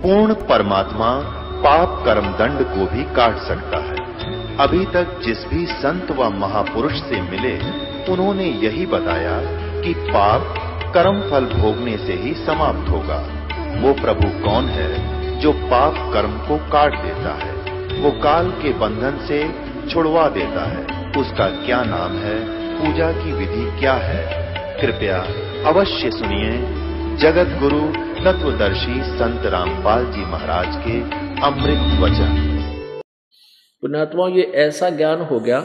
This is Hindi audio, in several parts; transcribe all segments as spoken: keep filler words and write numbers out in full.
पूर्ण परमात्मा पाप कर्म दंड को भी काट सकता है। अभी तक जिस भी संत व महापुरुष से मिले उन्होंने यही बताया कि पाप कर्म फल भोगने से ही समाप्त होगा। वो प्रभु कौन है जो पाप कर्म को काट देता है, वो काल के बंधन से छुड़वा देता है। उसका क्या नाम है, पूजा की विधि क्या है? कृपया अवश्य सुनिए जगत गुरु तत्वदर्शी संत रामपाल जी महाराज के अमृत वचन। पुण्यात्माओं, ये ऐसा ज्ञान हो गया,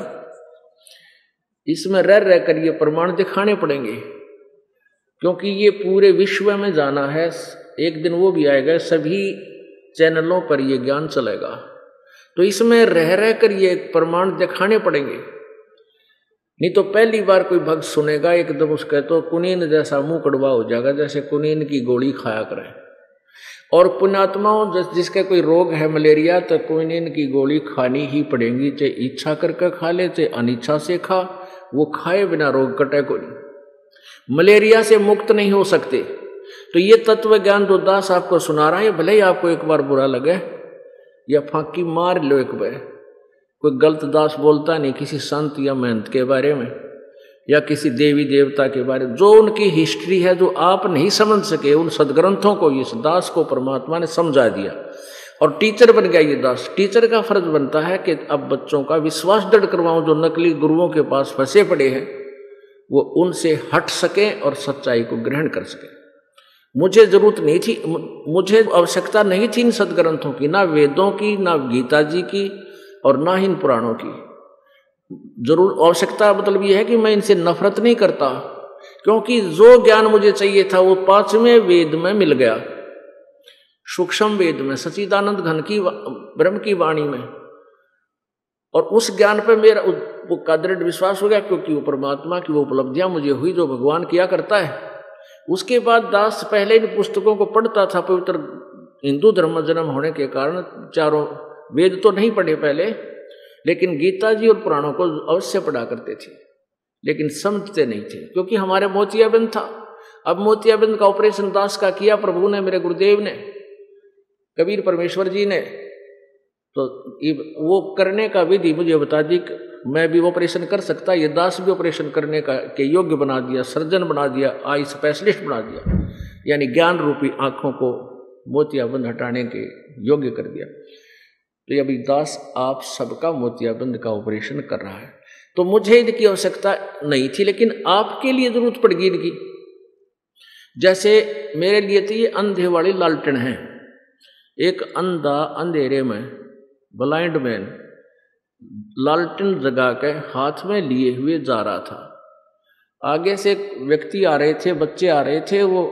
इसमें रह रह कर ये प्रमाण दिखाने पड़ेंगे, क्योंकि ये पूरे विश्व में जाना है। एक दिन वो भी आएगा, सभी चैनलों पर ये ज्ञान चलेगा, तो इसमें रह रह कर ये प्रमाण दिखाने पड़ेंगे। नहीं तो पहली बार कोई भक्त सुनेगा एकदम उसका तो कुनीन जैसा मुंह कड़वा हो जाएगा, जैसे कुनीन की गोली खाया करे। और पुण्यात्माओं, जिस जिसका कोई रोग है मलेरिया, तो कुनीन की गोली खानी ही पड़ेगी, चाहे इच्छा करके खा ले चाहे अनिच्छा से खा, वो खाए बिना रोग कटे को नहीं। मलेरिया से मुक्त नहीं हो सकते। तो ये तत्व ज्ञान जो दास आपको सुना रहा है, भले ही आपको एक बार बुरा लगे या फांकी मार लो एक बार, कोई गलत दास बोलता नहीं किसी संत या महंत के बारे में या किसी देवी देवता के बारे में, जो उनकी हिस्ट्री है जो आप नहीं समझ सके, उन सदग्रंथों को इस दास को परमात्मा ने समझा दिया और टीचर बन गया। ये दास टीचर का फर्ज बनता है कि अब बच्चों का विश्वास दृढ़ करवाऊं, जो नकली गुरुओं के पास फंसे पड़े हैं वो उनसे हट सके और सच्चाई को ग्रहण कर सके। मुझे जरूरत नहीं थी, मुझे आवश्यकता नहीं थी इन सदग्रंथों की, ना वेदों की, ना गीता जी की और ना ही इन पुराणों की। जरूर आवश्यकता मतलब यह है कि मैं इनसे नफरत नहीं करता, क्योंकि जो ज्ञान मुझे चाहिए था वो पांचवें वेद में मिल गया, सूक्ष्म वेद में, सच्चिदानंद घन की ब्रह्म की वाणी में। और उस ज्ञान पर मेरा वो का दृढ़ विश्वास हो गया, क्योंकि वो परमात्मा की वो उपलब्धियां मुझे हुई जो भगवान किया करता है। उसके बाद दास पहले इन पुस्तकों को पढ़ता था। पवित्र हिंदू धर्म में जन्म होने के कारण चारों वेद तो नहीं पढ़े पहले, लेकिन गीता जी और पुराणों को अवश्य पढ़ा करते थे, लेकिन समझते नहीं थे, क्योंकि हमारे मोतियाबिंद था। अब मोतियाबिंद का ऑपरेशन दास का किया प्रभु ने, मेरे गुरुदेव ने, कबीर परमेश्वर जी ने, तो वो करने का विधि मुझे बता दी। मैं भी ऑपरेशन कर सकता, ये दास भी ऑपरेशन करने का के योग्य बना दिया, सर्जन बना दिया, आई स्पेशलिस्ट बना दिया, यानी ज्ञान रूपी आंखों को मोतियाबिंद हटाने के योग्य कर दिया। तो अभी दास आप सबका मोतियाबिंद का ऑपरेशन कर रहा है। तो मुझे इनकी आवश्यकता नहीं थी, लेकिन आपके लिए जरूरत पड़गी इनकी। जैसे मेरे लिए तो ये अंधे वाली लालटेन है। एक अंधा अंधेरे में, ब्लाइंड मैन, लालटेन जगा के हाथ में लिए हुए जा रहा था। आगे से एक व्यक्ति आ रहे थे, बच्चे आ रहे थे, वो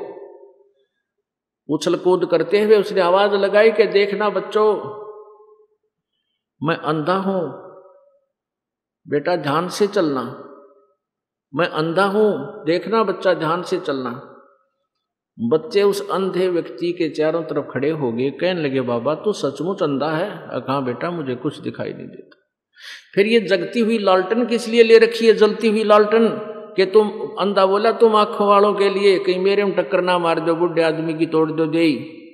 उछल कूद करते हुए उसने आवाज लगाई कि देखना बच्चों, मैं अंधा हूं, बेटा ध्यान से चलना। मैं अंधा हूं, देखना बच्चा ध्यान से चलना। बच्चे उस अंधे व्यक्ति के चारों तरफ खड़े हो गए, कहने लगे बाबा तू सचमुच अंधा है? कहा बेटा मुझे कुछ दिखाई नहीं देता। फिर ये जगती हुई लालटेन किस लिए ले रखी है, जलती हुई लालटेन? कि तुम अंधा बोला तुम आंखों वालों के लिए, कहीं मेरे में टक्कर ना मार दो, बुढ़े आदमी की तोड़ दो दे।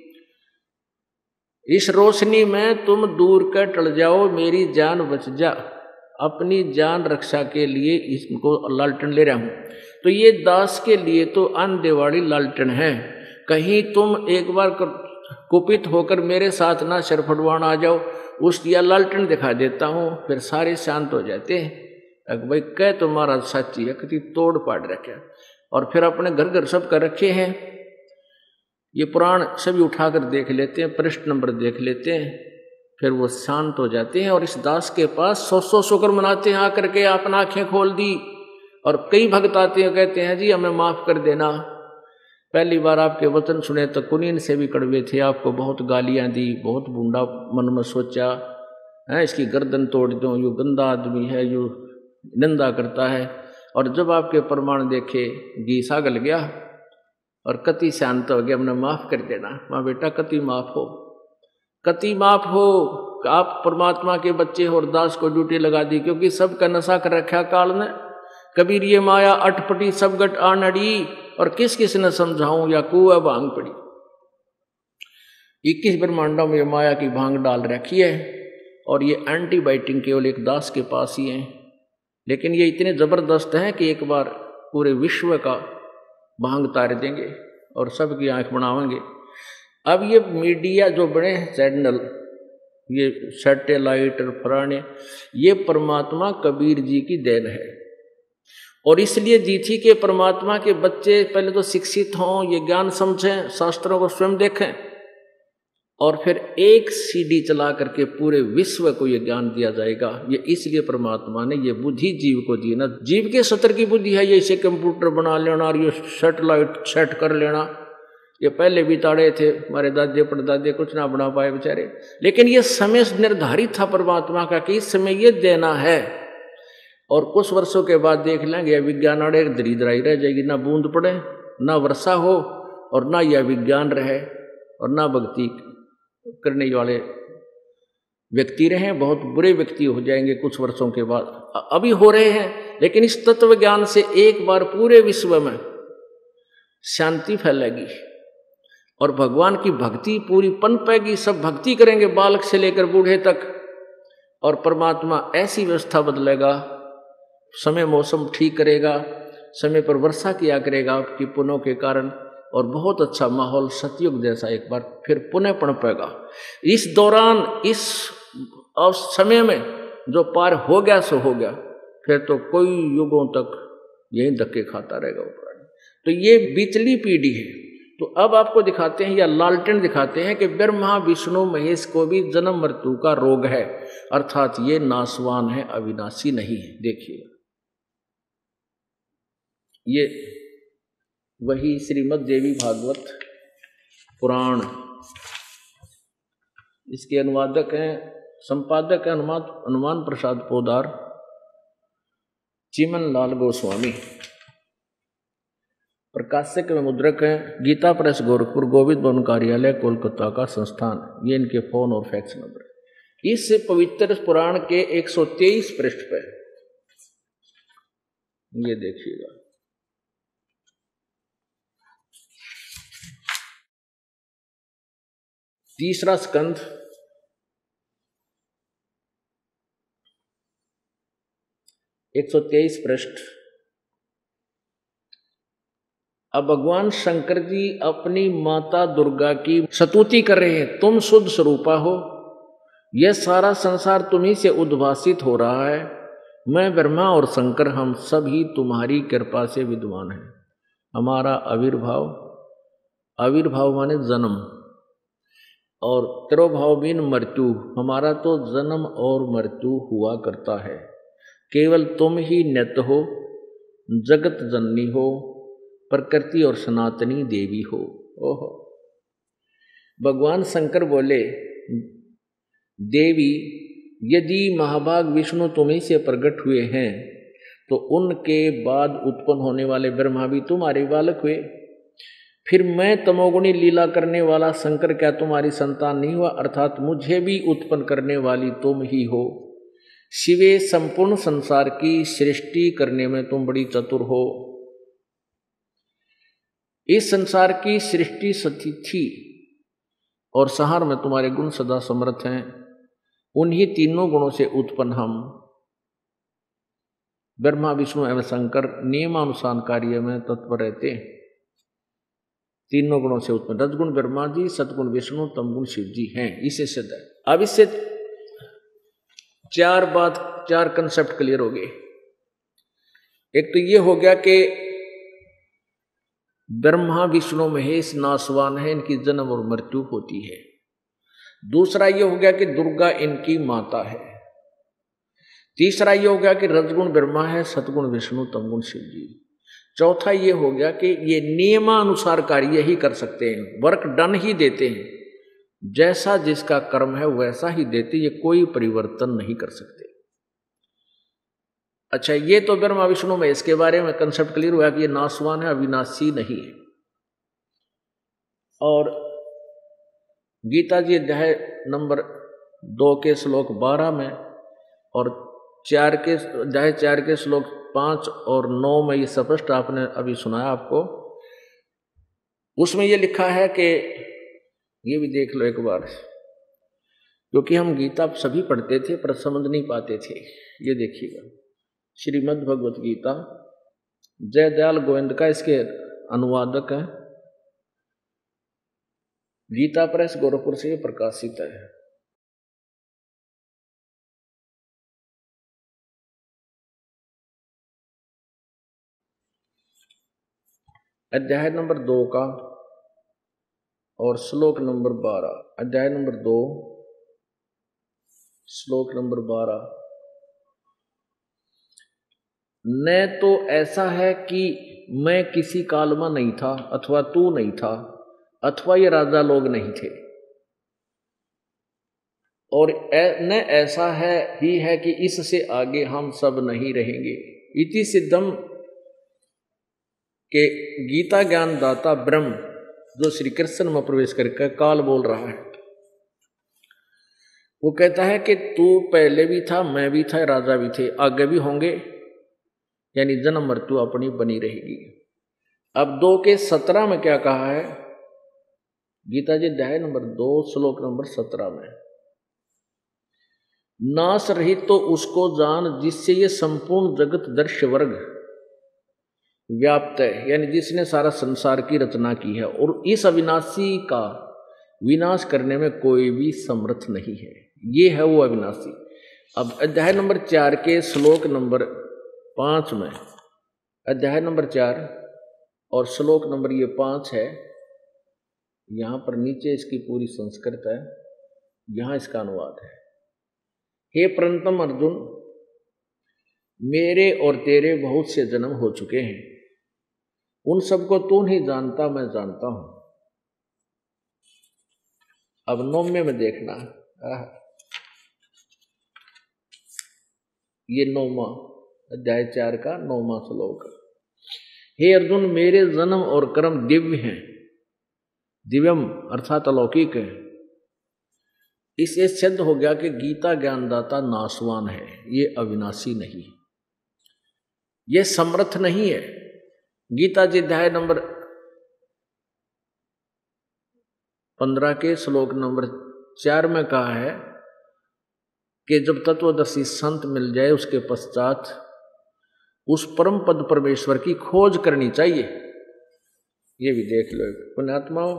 इस रोशनी में तुम दूर कर टल जाओ, मेरी जान बच जा। अपनी जान रक्षा के लिए इसको लालटेन ले रहा हूं। तो ये दास के लिए तो अंधे वाली लालटेन है। कहीं तुम एक बार कुपित होकर मेरे साथ ना सिर फटवाना आ जाओ, उस या लालटेन दिखा देता हूं, फिर सारे शांत हो जाते हैं। अगर भाई कह तुम्हारा सच्ची है, कितनी तोड़ पाड़ रखे, और फिर अपने घर घर सब कर रखे हैं। ये पुराण सभी उठाकर देख लेते हैं, पृष्ठ नंबर देख लेते हैं, फिर वो शांत हो जाते हैं। और इस दास के पास सौ सौ शुक्र मनाते हैं आकर के, आपने आंखें खोल दी। और कई भक्त आते हैं, कहते हैं जी हमें माफ कर देना, पहली बार आपके वचन सुने तो कुनीन से भी कड़वे थे, आपको बहुत गालियां दी, बहुत बूंदा मन में सोचा है, इसकी गर्दन तोड़ दो, यू गंदा आदमी है, यू निंदा करता है। और जब आपके प्रमाण देखे गीसा गल गया और कति शांत हो गया, हमने माफ कर देना। माँ बेटा कति माफ हो, कति माफ हो। आप परमात्मा के बच्चे हो और दास को ड्यूटी लगा दी, क्योंकि सबका नशा कर रखा काल ने। कबीर ये माया अटपटी सब गट आनड़ी, और किस किस ने समझाऊं या कुआ भांग पड़ी। इक्कीस ब्रह्मांडों में माया की भांग डाल रखी है और ये एंटीबायोटिक केवल एक दास के पास ही है, लेकिन ये इतने जबरदस्त हैं कि एक बार पूरे विश्व का भांग तार देंगे और सबकी आंख बनावेंगे। अब ये मीडिया जो बड़े हैं चैनल, ये सैटेलाइट और पुराने, ये परमात्मा कबीर जी की देन है। और इसलिए दी थी कि परमात्मा के बच्चे पहले तो शिक्षित हों, ये ज्ञान समझें, शास्त्रों को स्वयं देखें, और फिर एक सीडी चला करके पूरे विश्व को ये ज्ञान दिया जाएगा। ये इसलिए परमात्मा ने ये बुद्धि जीव को दी ना। जीव के सतर की बुद्धि है ये इसे कंप्यूटर बना लेना और ये सैटेलाइट सेट कर लेना। ये पहले भी ताड़े थे, हमारे दादे परदादे कुछ ना बना पाए बेचारे, लेकिन ये समय निर्धारित था परमात्मा का कि इस समय ये देना है। और कुछ वर्षों के बाद देख लेंगे विज्ञान अड़े दरिद्राई रह जाएगी, ना बूंद पड़े, ना वर्षा हो, और ना यह विज्ञान रहे, और ना भक्ति करने वाले व्यक्ति रहे। बहुत बुरे व्यक्ति हो जाएंगे कुछ वर्षों के बाद, अभी हो रहे हैं। लेकिन इस तत्व ज्ञान से एक बार पूरे विश्व में शांति फैलेगी और भगवान की भक्ति पूरी पनपेगी। सब भक्ति करेंगे, बालक से लेकर बूढ़े तक, और परमात्मा ऐसी व्यवस्था बदलेगा, समय मौसम ठीक करेगा, समय पर वर्षा किया करेगा आपकी पुण्यों के कारण, और बहुत अच्छा माहौल सतयुग जैसा एक बार फिर पुनः पनपेगा। इस दौरान, इस समय में जो पार हो गया सो हो गया, फिर तो कोई युगों तक यही धक्के खाता रहेगा ऊपर। तो ये बीचली पीढ़ी है। तो अब आपको दिखाते हैं, या लालटेन दिखाते हैं कि ब्रह्मा विष्णु महेश को भी जन्म मृत्यु का रोग है, अर्थात ये नासवान है, अविनाशी नहीं है। देखिए ये वही श्रीमद् देवी भागवत पुराण, इसके अनुवादक हैं, संपादक हैं हनुमान हनुमान प्रसाद पोदार, चिमन लाल गोस्वामी, प्रकाशक में मुद्रक हैं गीता प्रेस गोरखपुर, गोविंद भवन कार्यालय कोलकाता का संस्थान। ये इनके फोन और फैक्स नंबर है। इस पवित्र पुराण के एक सौ तेईस पृष्ठ पे ये देखिएगा, तीसरा स्कंध, एक सौ तेईस पृष्ठ। अब भगवान शंकर जी अपनी माता दुर्गा की स्तुति कर रहे हैं, तुम शुद्ध स्वरूपा हो, यह सारा संसार तुम्ही से उद्भासित हो रहा है, मैं ब्रह्मा और शंकर हम सभी तुम्हारी कृपा से विद्वान हैं। हमारा आविर्भाव, आविर्भाव माने जन्म, और तिरोभाव बिन मृत्यु, हमारा तो जन्म और मृत्यु हुआ करता है, केवल तुम ही नित्य हो, जगत जननी हो, प्रकृति और सनातनी देवी हो। ओहो, भगवान शंकर बोले, देवी यदि महाभाग विष्णु तुम्ही से प्रकट हुए हैं तो उनके बाद उत्पन्न होने वाले ब्रह्मा भी तुम्हारे बालक हुए, फिर मैं तमोगुणी लीला करने वाला शंकर क्या तुम्हारी संतान नहीं हुआ, अर्थात मुझे भी उत्पन्न करने वाली तुम ही हो। शिवे संपूर्ण संसार की सृष्टि करने में तुम बड़ी चतुर हो। इस संसार की सृष्टि सती थी और संहार में तुम्हारे गुण सदा समर्थ हैं। उन्हीं तीनों गुणों से उत्पन्न हम ब्रह्मा विष्णु एवं शंकर नियमानुसार कार्य में तत्पर रहते हैं। तीनों गुणों से उत्पन्न, रजगुण ब्रह्मा जी, सतगुण विष्णु, तमगुण शिव जी हैं, इसे सिद्ध है। अब इससे चार बात, चार कंसेप्ट क्लियर हो गए। एक तो ये हो गया कि ब्रह्मा विष्णु महेश नासवान है, इनकी जन्म और मृत्यु होती है। दूसरा ये हो गया कि दुर्गा इनकी माता है। तीसरा ये हो गया कि रजगुण ब्रह्मा है, सतगुण विष्णु, तमगुण शिव जी। चौथा ये हो गया कि ये नियमानुसार कार्य ही कर सकते हैं, वर्क डन ही देते हैं, जैसा जिसका कर्म है वैसा ही देते, ये कोई परिवर्तन नहीं कर सकते। अच्छा, ये तो ब्रह्मा विष्णु में इसके बारे में कंसेप्ट क्लियर हुआ कि ये नासवान है, अविनाशी नहीं है। और गीता जी अध्याय नंबर दो के श्लोक बारह में और चार के अध्याय चार के श्लोक पांच और नौ में ये स्पष्ट आपने अभी सुनाया आपको। उसमें ये लिखा है कि ये भी देख लो एक बार, क्योंकि हम गीता सभी पढ़ते थे पर समझ नहीं पाते थे। ये देखिएगा, श्रीमद् भगवत गीता, जयदयाल गोविंद का इसके अनुवादक है, गीता प्रेस गोरखपुर से प्रकाशित है। अध्याय नंबर दो का और श्लोक नंबर बारह, अध्याय नंबर दो श्लोक नंबर बारह। न तो ऐसा है कि मैं किसी काल में नहीं था, अथवा तू नहीं था, अथवा ये राजा लोग नहीं थे, और न ऐसा है ही है कि इससे आगे हम सब नहीं रहेंगे। इति सिद्धम के गीता ज्ञान दाता ब्रह्म, जो श्री कृष्ण में प्रवेश करके काल बोल रहा है, वो कहता है कि तू पहले भी था, मैं भी था, राजा भी थे, आगे भी होंगे, यानी जन्म मृत्यु अपनी बनी रहेगी। अब दो के सत्रह में क्या कहा है, गीता जी अध्याय नंबर दो श्लोक नंबर सत्रह में, नाश रहित तो उसको जान जिससे ये संपूर्ण जगत दर्श्य वर्ग व्याप्त है, यानी जिसने सारा संसार की रचना की है, और इस अविनाशी का विनाश करने में कोई भी समर्थ नहीं है। ये है वो अविनाशी। अब अध्याय नंबर चार के श्लोक नंबर पांच में, अध्याय नंबर चार और श्लोक नंबर ये पांच है, यहां पर नीचे इसकी पूरी संस्कृत है, यहां इसका अनुवाद है। हे प्रणतम अर्जुन, मेरे और तेरे बहुत से जन्म हो चुके हैं, उन सबको तू नहीं जानता, मैं जानता हूं। अब नौवे में देखना, ये नौवा अध्याय चार का नौवा श्लोक। हे अर्जुन, मेरे जन्म और कर्म दिव्य हैं, दिव्यम अर्थात अलौकिक है। इससे सिद्ध हो गया कि गीता ज्ञानदाता नाशवान है, ये अविनाशी नहीं, ये समर्थ नहीं है। गीता जी अध्याय नंबर पंद्रह के श्लोक नंबर चार में कहा है कि जब तत्वदर्शी संत मिल जाए उसके पश्चात उस परम पद परमेश्वर की खोज करनी चाहिए। ये भी देख लो पुण्यात्माओं,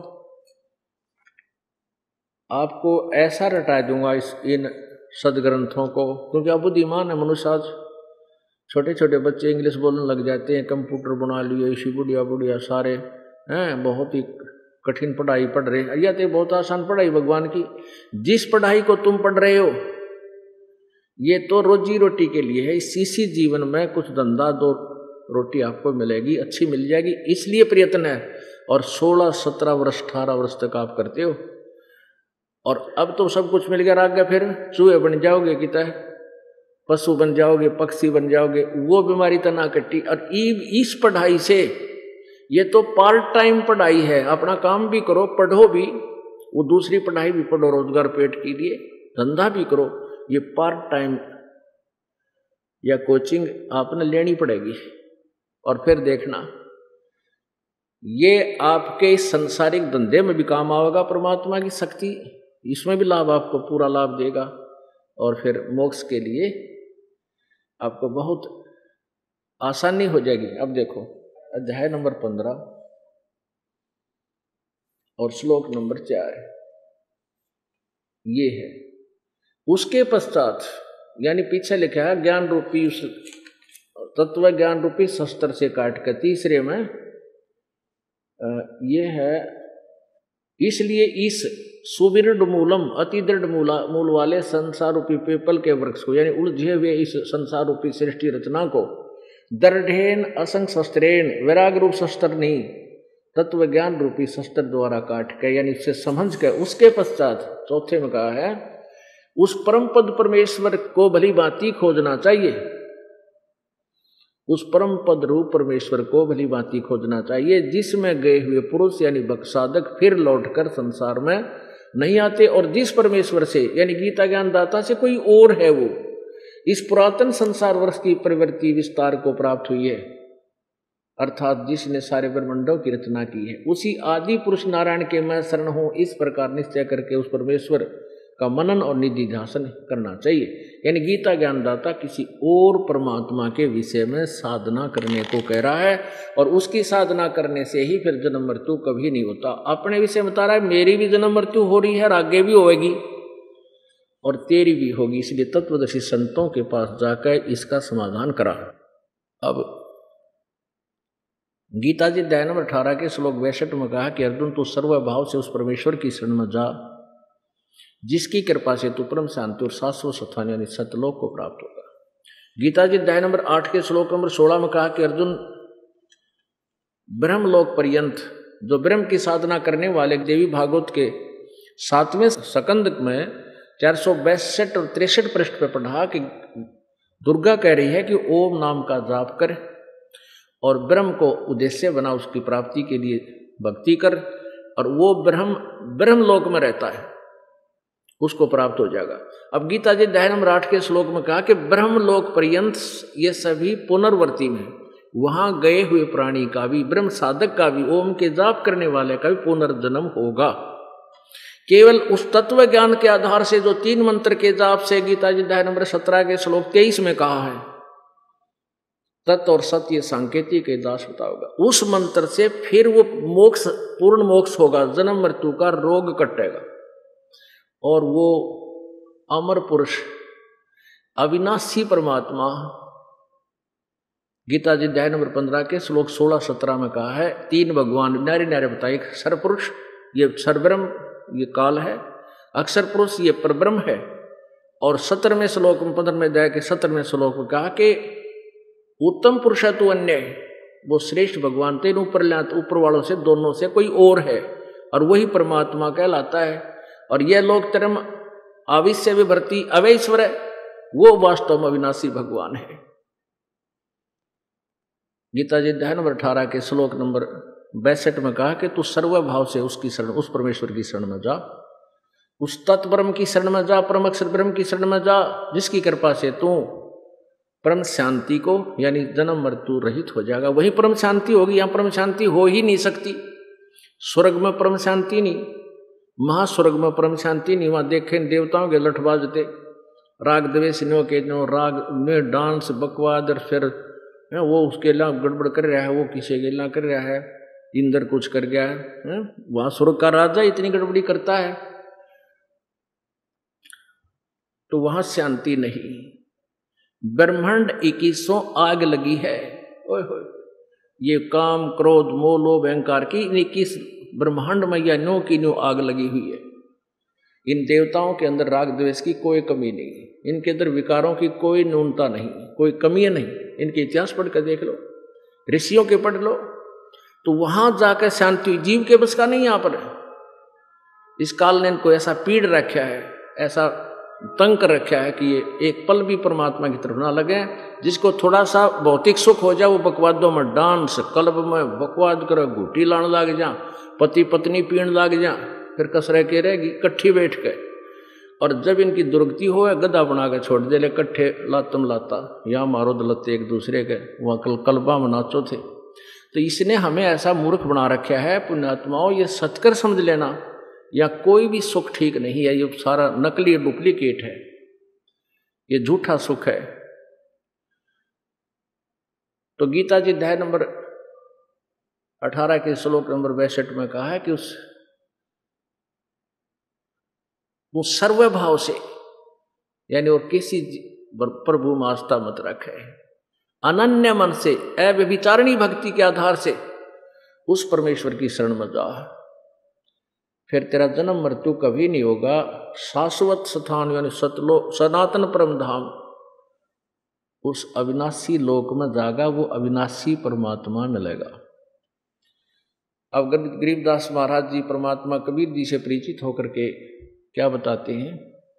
आपको ऐसा रटा दूंगा इस इन सदग्रंथों को, क्योंकि आप बुद्धिमान है मनुष्य। आज छोटे छोटे बच्चे इंग्लिश बोलने लग जाते हैं, कंप्यूटर बना लिए, इसी बुढ़िया बुढ़िया सारे हैं, बहुत ही कठिन पढ़ाई पढ़ रहे हैं। यह तो बहुत आसान पढ़ाई भगवान की। जिस पढ़ाई को तुम पढ़ रहे हो ये तो रोजी रोटी के लिए है, इसी जीवन में कुछ धंधा दो रोटी आपको मिलेगी, अच्छी मिल जाएगी, इसलिए प्रयत्न है। और सोलह सत्रह वर्ष अठारह वर्ष तक आप करते हो, और अब तो सब कुछ मिल गया, आगे फिर चूहे बन जाओगे, कि तय पशु बन जाओगे, पक्षी बन जाओगे, वो बीमारी तो ना कट्टी। और इस पढ़ाई से, ये तो पार्ट टाइम पढ़ाई है, अपना काम भी करो, पढ़ो भी, वो दूसरी पढ़ाई भी पढ़ो रोजगार पेट के लिए, धंधा भी करो, ये पार्ट टाइम या कोचिंग आपने लेनी पड़ेगी। और फिर देखना, ये आपके इस संसारिक धंधे में भी काम आएगा, परमात्मा की शक्ति इसमें भी लाभ आपको पूरा लाभ देगा, और फिर मोक्ष के लिए आपको बहुत आसानी हो जाएगी। अब देखो अध्याय नंबर पंद्रह और श्लोक नंबर चार, ये है। उसके पश्चात, यानी पीछे लिखा है ज्ञान रूपी उस तत्व ज्ञान रूपी शस्त्र से काट कर, तीसरे में ये है, इसलिए इस सुदृढ़ मूलम अति दृढ़ मूला मूल वाले संसार रूपी पीपल के वृक्ष को, यानी उलझे हुए इस संसार रूपी सृष्टि रचना को दृढ़ेन असंग शस्त्रेन, वैराग रूप शस्त्र नहीं, तत्व ज्ञान रूपी शस्त्र द्वारा काट के, यानी उससे समझ के, उसके पश्चात चौथे में कहा है उस परम पद परमेश्वर को भली भांति खोजना चाहिए। उस परम पद रूप परमेश्वर को भली भांति खोजना चाहिए, जिसमें गए हुए पुरुष यानी भक्साधक फिर लौटकर संसार में नहीं आते, और जिस परमेश्वर से यानी गीता ज्ञान दाता से कोई और है, वो इस पुरातन संसार वर्ष की प्रवृत्ति विस्तार को प्राप्त हुई है। अर्थात जिसने सारे ब्रह्मांडों की रचना की है, उसी आदि पुरुष नारायण के मैं शरण हूं, इस प्रकार निश्चय करके उस परमेश्वर का मनन और निधि ध्यान करना चाहिए। यानी गीता ज्ञानदाता किसी और परमात्मा के विषय में साधना करने को कह रहा है, और उसकी साधना करने से ही फिर जन्म मृत्यु कभी नहीं होता। अपने विषय में बता रहा है मेरी भी जन्म मृत्यु हो रही है और आगे भी होगी और तेरी भी होगी, इसलिए तत्वदर्शी संतों के पास जाकर इसका समाधान करा। अब गीता जी अध्याय नंबर अठारह के श्लोक बैसठ में कहा कि अर्जुन तू सर्वभाव से उस परमेश्वर की शरण में जा जिसकी कृपा से तू परम शांति और शाश्वत स्थान यानी सतलोक को प्राप्त होगा। गीता जी अध्याय नंबर आठ के श्लोक नंबर सोलह में कहा कि अर्जुन ब्रह्मलोक पर्यंत जो ब्रह्म की साधना करने वाले देवी भागवत के सातवें सकंद में चार सौ बैसठ और तिरसठ पृष्ठ पर पढ़ा कि दुर्गा कह रही है कि ओम नाम का जाप कर और ब्रह्म को उद्देश्य बना, उसकी प्राप्ति के लिए भक्ति कर, और वो ब्रह्म ब्रह्मलोक में रहता है, उसको प्राप्त हो जाएगा। अब गीता जी अध्याय नंबर आठ के श्लोक में कहा कि ब्रह्मलोक पर्यंत ये सभी पुनर्वर्ती में, वहां गए हुए प्राणी का भी, ब्रह्म साधक का भी, ओम के जाप करने वाले का भी पुनर्जन्म होगा। केवल उस तत्व ज्ञान के आधार से जो तीन मंत्र के जाप से गीता जी अध्याय नंबर सत्रह के श्लोक तेईस में कहा है, तत् और सत्य सांकेतिक के दास बताओगा, उस मंत्र से फिर वो मोक्ष, पूर्ण मोक्ष होगा, जन्म मृत्यु का रोग कटेगा, और वो अमर पुरुष अविनाशी परमात्मा गीता जी अध्याय नंबर पंद्रह के श्लोक सोलह सत्रह में कहा है, तीन भगवान नारे नारे बताए, सरपुरुष ये सरब्रह्म ये काल है, अक्षर पुरुष ये परब्रह्म है, और सत्रहवें श्लोक में पंद्रहवें अध्याय के सत्रहवें श्लोक में कहा कि उत्तम पुरुष है तू अन्य, वो श्रेष्ठ भगवान तेन ऊपर ऊपर वालों से दोनों से कोई और है, और वही परमात्मा कहलाता है। और यह लोक term आविश्य विभर्ती अवैश्वर है, वो वास्तव में अविनाशी भगवान है। गीता जी अध्याय नंबर अठारह के श्लोक नंबर बैसठ में कहा कि तू सर्वभाव से उसकी शरण, उस परमेश्वर की शरण में जा, उस तत्ब्रह्म की शरण में जा, परम अक्षर ब्रह्म की शरण में जा, जिसकी कृपा से तू परम शांति को यानी जन्म मृत्यु रहित हो जाएगा। वही परम शांति होगी, यहाँ परम शांति हो ही नहीं सकती। स्वर्ग में परम शांति नहीं, महास्वर्ग में परम शांति नहीं। वहां देखें देवताओं के लठ बाजते, राग द्वेषियों के जो राग में डांस बकवाद, और फिर वो उसके ला गड़बड़ कर रहा है, वो किसी के ला कर रहा है, इंद्र कुछ कर गया है, वहां स्वर्ग का राजा इतनी गड़बड़ी करता है, तो वहां शांति नहीं। ब्रह्मांड इक्कीसों आग लगी है, ओए होए, ये काम क्रोध मोह लोभ अहंकार की इक्कीस ब्रह्मांड में या नो की नो आग लगी हुई है। इन देवताओं के अंदर राग द्वेष की कोई कमी नहीं, इनके अंदर विकारों की कोई न्यूनता नहीं, कोई कमी नहीं। इनके इतिहास पढ़ कर देख लो, ऋषियों के पढ़ लो, तो वहां जाकर शांति जीव के बस का नहीं। यहाँ पर इस काल ने इनको ऐसा पीड़ रखा है, ऐसा तंग कर रखा है कि ये एक पल भी परमात्मा की तरफ ना लगे। जिसको थोड़ा सा भौतिक सुख हो जाए वो बकवादों में डांस, क्लब में बकवाद कर, घूटी लाने लग जा, पति पत्नी पीण लग जा, फिर कसरे के रहेगी कट्ठी बैठ के। और जब इनकी दुर्गति हो गधा बना के छोड़ दे ले, कट्ठे लातम लाता, यहाँ मारो दलते एक दूसरे के, वहाँ कल कलबा में नाचो थे। तो इसने हमें ऐसा मूर्ख बना रखा है पुण्यात्माओं, ये सत्कर समझ लेना, या कोई भी सुख ठीक नहीं है, ये सारा नकली डुप्लीकेट है, ये झूठा सुख है। तो गीता जी अध्याय नंबर अठारह के श्लोक नंबर बैसठ में कहा है कि उस वो सर्वभाव से यानी और किसी प्रभु में आस्था मत रखे, अनन्य मन से अव्यभिचारिणी भक्ति के आधार से उस परमेश्वर की शरण में जा, फिर तेरा जन्म मृत्यु कभी नहीं होगा। शाश्वत स्थान यानी सतलोक सनातन परम धाम, उस अविनाशी लोक में जागा, वो अविनाशी परमात्मा मिलेगा। अब गरीबदास महाराज जी परमात्मा कबीर जी से परिचित होकर के क्या बताते हैं,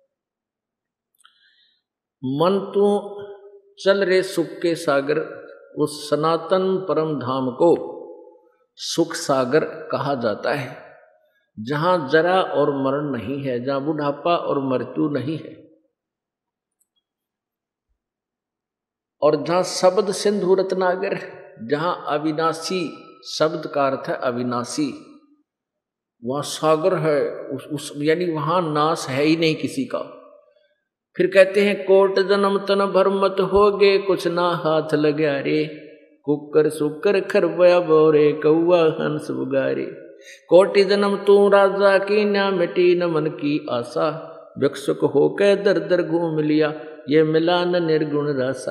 मन तू चल रे सुख के सागर, उस सनातन परम धाम को सुख सागर कहा जाता है, जहां जरा और मरण नहीं है, जहां बुढ़ापा और मृत्यु नहीं है, और जहां शब्द सिंधु रत्नागर जहां अविनाशी शब्द का अर्थ है अविनाशी, वहां सागर है, उस, उस यानी वहां नाश है ही नहीं किसी का। फिर कहते हैं कोट जन्म तन भर मत होगे, कुछ ना हाथ लगा रे, कुकर सुकर खरबया बोरे, कौआ हंस बुगारे। कोटि जन्म तू राजा की, ना मिटी न मन की आशा, भिक्षुक होके दर दर घूम लिया, ये मिला न निर्गुण रासा।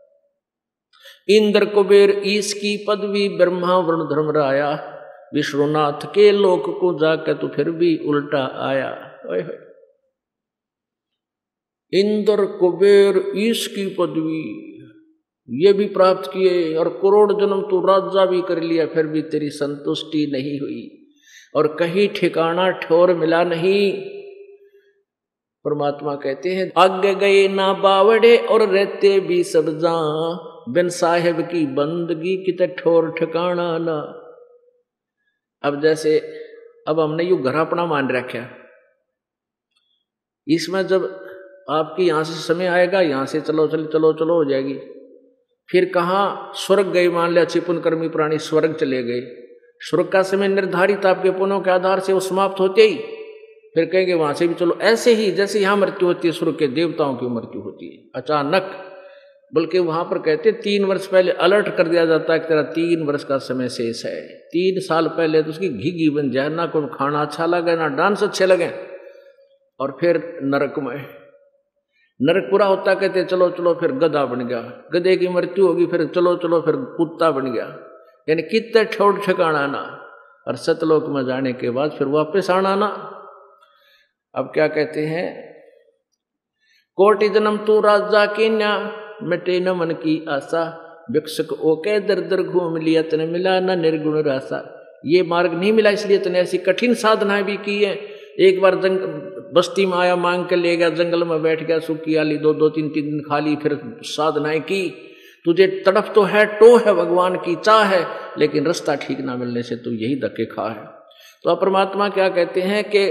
इंद्र कुबेर ईश की पदवी, ब्रह्मा वरुण धर्म राया, विष्णुनाथ के लोक को जाकर तू फिर भी उल्टा आया। ओए होए। इंद्र कुबेर ईश की पदवी ये भी प्राप्त किए, और करोड़ जन्म तू राजा भी कर लिया, फिर भी तेरी संतुष्टि नहीं हुई, और कहीं ठिकाना ठौर मिला नहीं। परमात्मा कहते हैं आगे गए ना बावड़े, और रहते भी सब जहां, बिन साहेब की बंदगी किते ठौर ठिकाना ना। अब जैसे अब हमने यू घर अपना मान रखा, इसमें जब आपकी यहां से समय आएगा, यहां से चलो चलो चलो चलो हो जाएगी, फिर कहाँ स्वर्ग गए, मान लिया चिपुन कर्मी प्राणी स्वर्ग चले गए, स्वर्ग का समय निर्धारित आपके पुण्यों के आधार से वो समाप्त होते ही फिर कहेंगे वहां से भी चलो। ऐसे ही जैसे यहाँ मृत्यु होती है, स्वर्ग के देवताओं की मृत्यु होती है अचानक, बल्कि वहां पर कहते तीन वर्ष पहले अलर्ट कर दिया जाता है कि तेरा तीन वर्ष का समय शेष है। तीन साल पहले तो उसकी घी घी बन जाए, ना कोई खाना अच्छा लगे ना डांस अच्छे लगे, और फिर नरक में नरक पूरा होता कहते चलो चलो फिर गधा बन गया, गधे की मृत्यु होगी, फिर चलो चलो फिर कुत्ता बन गया, यानी कितने ठोड़ ठिकाना ना, और सतलोक में जाने के बाद फिर वापस आना ना। अब क्या कहते हैं कोटि जन्म तू राजा की न्या, मिटे न मन की आशा, भिक्षुक ओके दर दर घूम लिया, तने मिला न निर्गुण रासा। ये मार्ग नहीं मिला इसलिए तने ऐसी कठिन साधनाएं भी की है। एक बार जंग बस्ती में आया, मांग के ले गया, जंगल में बैठ गया, सूखी आली दो दो तीन तीन दिन खा ली, फिर साधनाएं की। तुझे तड़फ तो है, टो है, भगवान की चाह है, लेकिन रास्ता ठीक ना मिलने से तू यही धक्के खा है। तो परमात्मा क्या कहते हैं कि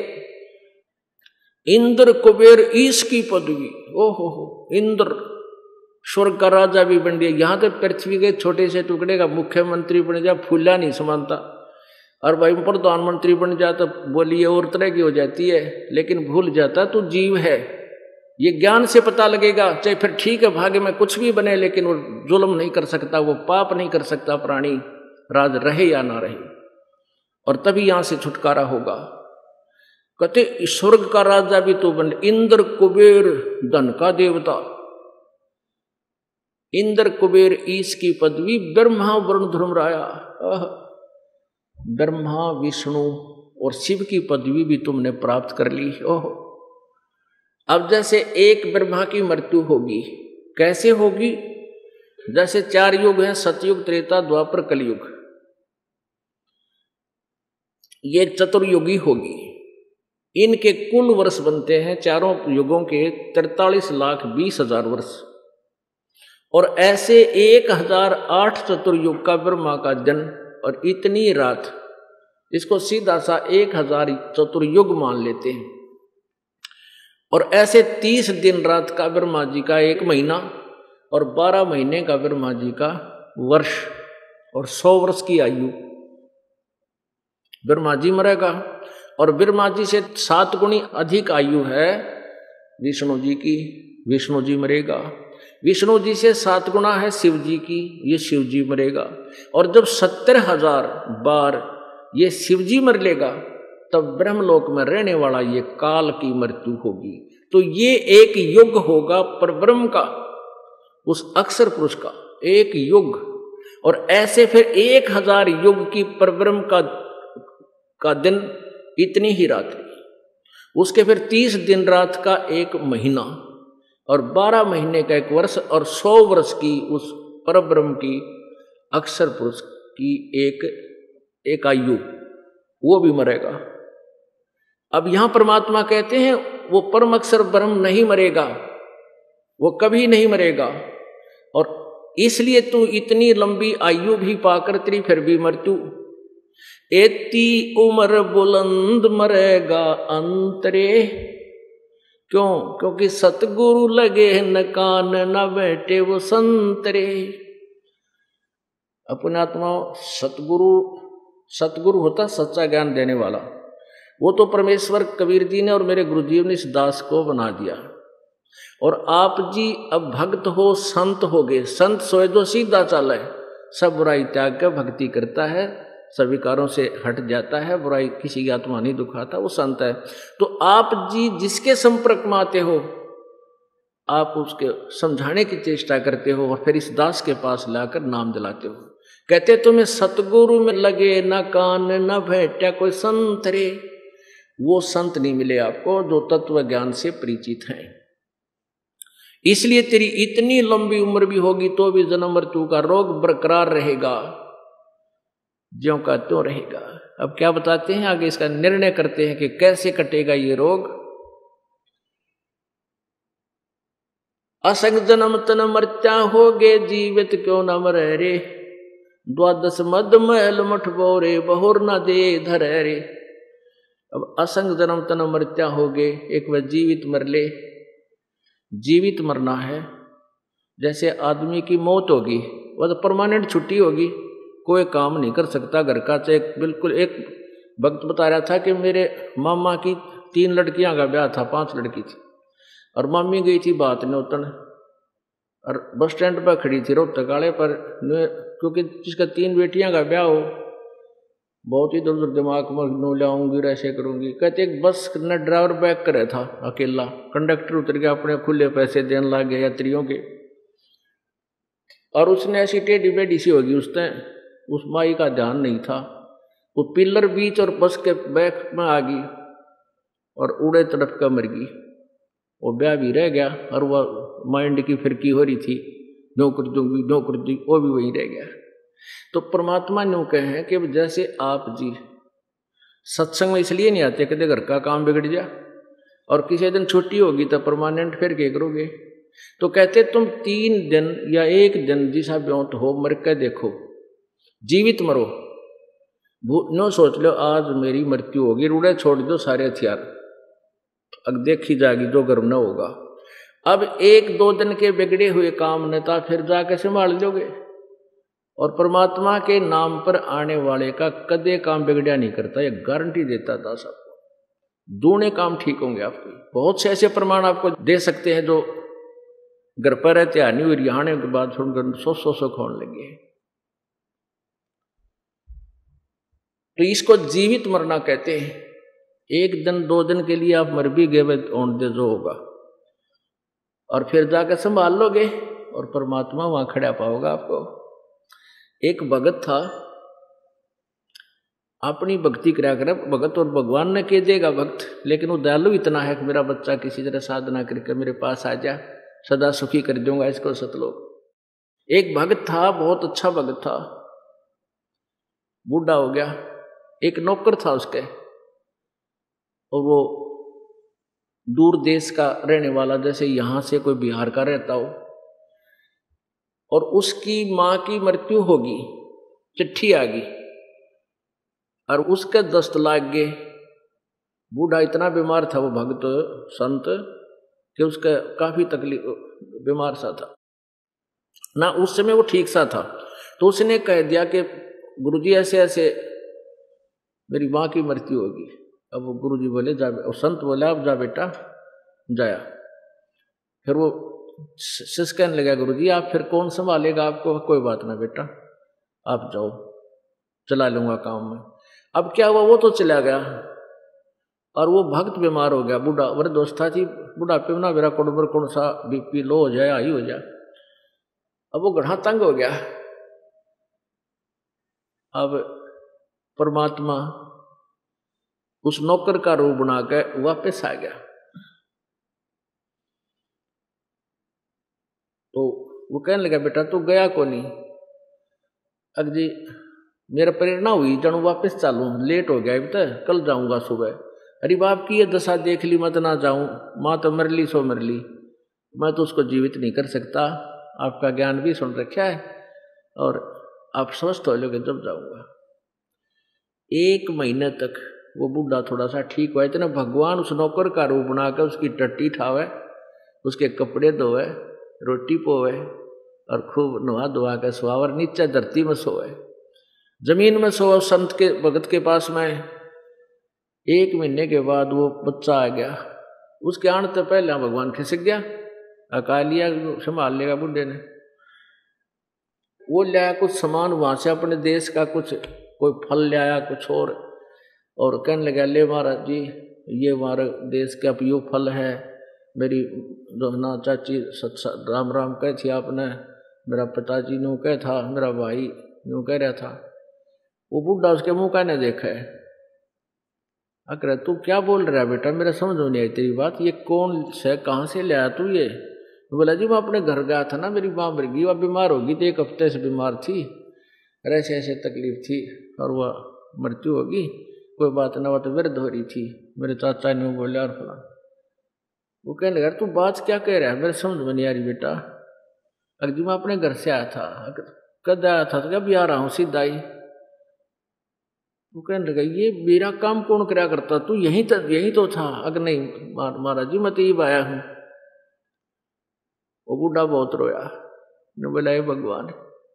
इंद्र कुबेर ईश की पदवी, ओहो हो, इंद्र स्वर्ग का राजा भी बन गया, यहां तो पृथ्वी के छोटे से टुकड़े का मुख्यमंत्री बन जा, फूला नहीं समानता, और भाई प्रधानमंत्री बन जाता बोलिए और तरह की हो जाती है, लेकिन भूल जाता तू जीव है। ये ज्ञान से पता लगेगा, चाहे फिर ठीक है भाग्य में कुछ भी बने, लेकिन वो जुल्म नहीं कर सकता, वो पाप नहीं कर सकता प्राणी, राज रहे या ना रहे, और तभी यहां से छुटकारा होगा। कहते स्वर्ग का राजा भी तो बन, इंद्र कुबेर धन का देवता, इंद्र कुबेर ईश की पदवी, ब्रह्मा वरुण धर्म राया, ब्रह्मा विष्णु और शिव की पदवी भी तुमने प्राप्त कर ली। ओहो, अब जैसे एक ब्रह्मा की मृत्यु होगी, कैसे होगी? जैसे चार युग हैं, सतयुग, त्रेता, द्वापर, कलयुग, ये चतुर्युगी होगी। इनके कुल वर्ष बनते हैं चारों युगों के तैतालीस लाख बीस हजार वर्ष, और ऐसे एक हजार आठ चतुर्युग का ब्रह्मा का जन्म, और इतनी रात, इसको सीधा सा एक हजार चतुर्युग मान लेते हैं, और ऐसे तीस दिन रात का ब्रह्मा जी का एक महीना, और बारह महीने का ब्रह्मा जी का वर्ष, और सौ वर्ष की आयु ब्रह्मा जी मरेगा। और ब्रह्मा जी से सात गुणी अधिक आयु है विष्णु जी की, विष्णु जी मरेगा। विष्णु जी से सात गुना है शिव जी की, ये शिव जी मरेगा। और जब सत्तर हजार बार ये शिव जी मर लेगा, तब ब्रह्मलोक में रहने वाला ये काल की मृत्यु होगी। तो ये एक युग होगा परब्रह्म का, उस अक्षर पुरुष का एक युग। और ऐसे फिर एक हजार युग की परब्रह्म का का दिन, इतनी ही रात्रि, उसके फिर तीस दिन रात का एक महीना, और बारह महीने का एक वर्ष, और सौ वर्ष की उस परब्रह्म की अक्षर पुरुष की एक एक आयु, वो भी मरेगा। अब यहां परमात्मा कहते हैं वो परम अक्षर ब्रह्म नहीं मरेगा, वो कभी नहीं मरेगा, और इसलिए तू इतनी लंबी आयु भी पाकर तेरी फिर भी मृत्यु, एती उम्र बुलंद मरेगा अंतरे। क्यों? क्योंकि सतगुरु लगे न कान, न बैठे वो संतरे। अपने आत्मा सतगुरु, सतगुरु होता सच्चा ज्ञान देने वाला, वो तो परमेश्वर कबीर जी ने और मेरे गुरुदेव ने इस दास को बना दिया। और आप जी अब भक्त हो, संत हो गए। संत सोए जो सीधा चाल है, सब बुराई त्याग कर भक्ति करता है, सभी कारों से हट जाता है, बुराई किसी की आत्मा नहीं दुखाता, वो संत है। तो आप जी जिसके संपर्क में आते हो, आप उसके समझाने की चेष्टा करते हो और फिर इस दास के पास लाकर नाम दिलाते हो। कहते तुम्हें सतगुरु में लगे न कान न भेटा कोई संत रे। वो संत नहीं मिले आपको जो तत्व ज्ञान से परिचित हैं। इसलिए तेरी इतनी लंबी उम्र भी होगी तो भी जन्म मृत्यु का रोग बरकरार रहेगा, ज्यों का त्यों रहेगा। अब क्या बताते हैं आगे, इसका निर्णय करते हैं कि कैसे कटेगा ये रोग। असंग जन्म तन मर्त्या होगे, जीवित क्यों न मरे रे। द्वादश मद महल मठ बोरे, बहुर न दे धर रे। अब असंग जन्म तन मर्त्या होगे, एक बार जीवित मर ले। जीवित मरना है, जैसे आदमी की मौत होगी वह तो परमानेंट छुट्टी होगी, कोई काम नहीं कर सकता घर का। चाहे बिल्कुल, एक वक्त बता रहा था कि मेरे मामा की तीन लड़कियां का ब्याह था, पांच लड़की थी, और मम्मी गई थी बात नौतन, और बस स्टैंड पर खड़ी थी रोहतक वाले पर, क्योंकि जिसका तीन बेटियां का ब्याह हो, बहुत ही दूर दिमाग में नो लाऊंगी ऐसे करूंगी। कहते एक बस न ड्राइवर बैक करे था अकेला, कंडक्टर उतर गया, अपने खुले पैसे देने लग गए यात्रियों के, और उसने ऐसी टेढ़ी बेढ़ी सी होगी, उसने उस माई का ध्यान नहीं था, वो पिलर बीच और बस के बैक में आ गई और उड़े तड़प कर मर गई। वो ब्याह भी रह गया और वह माइंड की फिरकी हो रही थी, नौकर दूंगी नौकर दी, वो भी वही रह गया। तो परमात्मा यूं कहे कि जैसे आप जी सत्संग में इसलिए नहीं आते कहते घर का काम बिगड़ जा, और किसी दिन छुट्टी होगी तो परमानेंट फिर क्या करोगे। तो कहते तुम तीन दिन या एक दिन जिसा ब्योंत हो मर के देखो, जीवित मरो, नो सोच लो आज मेरी मृत्यु होगी, रूढ़े छोड़ दो सारे हथियार, अब देखी जाएगी जो गर्म न होगा। अब एक दो दिन के बिगड़े हुए काम नेता फिर जाके संभाल लोगे, और परमात्मा के नाम पर आने वाले का कदे काम बिगड़िया नहीं करता, ये गारंटी देता था सबको। दूने काम ठीक होंगे आपके। बहुत से ऐसे प्रमाण आपको दे सकते हैं जो घर पर रहते आनी हुई रिहाने के बाद सुनकर सौ सौ सौ खोने लगे। तो इसको जीवित मरना कहते हैं। एक दिन दो दिन के लिए आप मर भी गए ओन दे जो होगा, और फिर जाकर संभाल लोगे और परमात्मा वहां खड़ा पाओगा आपको। एक भगत था, अपनी भक्ति करा कर भगत, और भगवान ने कह देगा भक्त, लेकिन वो दयालु इतना है कि मेरा बच्चा किसी तरह साधना करके मेरे पास आ जा, सदा सुखी कर दूंगा इसको सतलोक। एक भगत था, बहुत अच्छा भगत था, बूढ़ा हो गया। एक नौकर था उसके, और वो दूर देश का रहने वाला, जैसे यहां से कोई बिहार का रहता हो, और उसकी मां की मृत्यु होगी, चिट्ठी आ गई और उसके दस्त लाग गए। बूढ़ा इतना बीमार था वो भक्त संत कि उसका काफी तकलीफ, बीमार सा था ना, उस समय वो ठीक सा था। तो उसने कह दिया कि गुरुजी ऐसे ऐसे मेरी मां की मृत्यु होगी। अब वो गुरुजी बोले जा, और संत बोले आप जा बेटा, जाया। फिर वो शिष्य कहने लगा गुरुजी आप फिर कौन संभालेगा आपको। कोई बात ना बेटा, आप जाओ, चला लूंगा काम में। अब क्या हुआ, वो तो चला गया और वो भक्त बीमार हो गया। बूढ़ा मेरे दोस्त था जी, बुढ़ापे में ना मेरा कोड़बर कौन सा बीपी लो हो जाए, हाई हो जाए। अब वो गढ़ा तंग हो गया। अब परमात्मा उस नौकर का रूप बनाकर वापस आ गया। तो वो कहने लगा बेटा तू गया को नहीं। अग जी मेरा प्रेरणा हुई जानू वापस चालू, लेट हो गया अभी तक, कल जाऊंगा सुबह। अरे बाप की ये दशा देख ली, मत ना जाऊं, माँ तो मर ली सो मर ली, मैं तो उसको जीवित नहीं कर सकता। आपका ज्ञान भी सुन रखा है और आप स्वस्थ हो लोगे जब जाऊंगा। एक महीने तक वो बूढ़ा थोड़ा सा ठीक हुआ। इतना भगवान उस नौकर का रूप बनाकर उसकी टट्टी ठावे, उसके कपड़े धोवे, रोटी पोवे और खूब नहा धुआ के सोआ, और नीचे धरती में सोए, जमीन में सोआ संत के भगत के पास में। एक महीने के बाद वो बच्चा आ गया, उसके आने से पहले भगवान खिसक गया, अका लिया संभाल लेगा बुढ़े ने। वो लाया कुछ सामान वहां से अपने देश का, कुछ कोई फल लाया कुछ और और कहने लगा ले महाराज जी ये हमारे देश का यो फल है, मेरी दोहना चाची राम राम कह थी आपने, मेरा पिताजी नो कह था, मेरा भाई नो कह रहा था। वो बुढ़ा उसके मुंह का नहीं देखा है, अगर तू क्या बोल रहा है बेटा, मेरा समझ में नहीं आई तेरी बात, ये कौन से कहाँ से ले आया तू ये? बोला जी मैं अपने घर गया था ना, मेरी माँ मर गई, वह बीमार होगी तो एक हफ्ते से बीमार थी, ऐसे ऐसे तकलीफ थी और वह मृत्यु होगी, कोई बात ना, वह तो वृद्ध हो रही थी। मेरे चाचा ने बोला और फला। वो कहने लगा तू बात क्या कह रहा है, मेरे समझ में नहीं आ रही बेटा। अगर जी मैं अपने घर से आया था, कद आया था तो कब आ रहा हूँ सीधा ही। वो कहने लगा ये मेरा काम कौन करा करता, तू यहीं तक यहीं तो था। अगर नहीं महाराज जी मैं तो ये आया हूँ। वो बूढ़ा बहुत रोया, ने बोला हे भगवान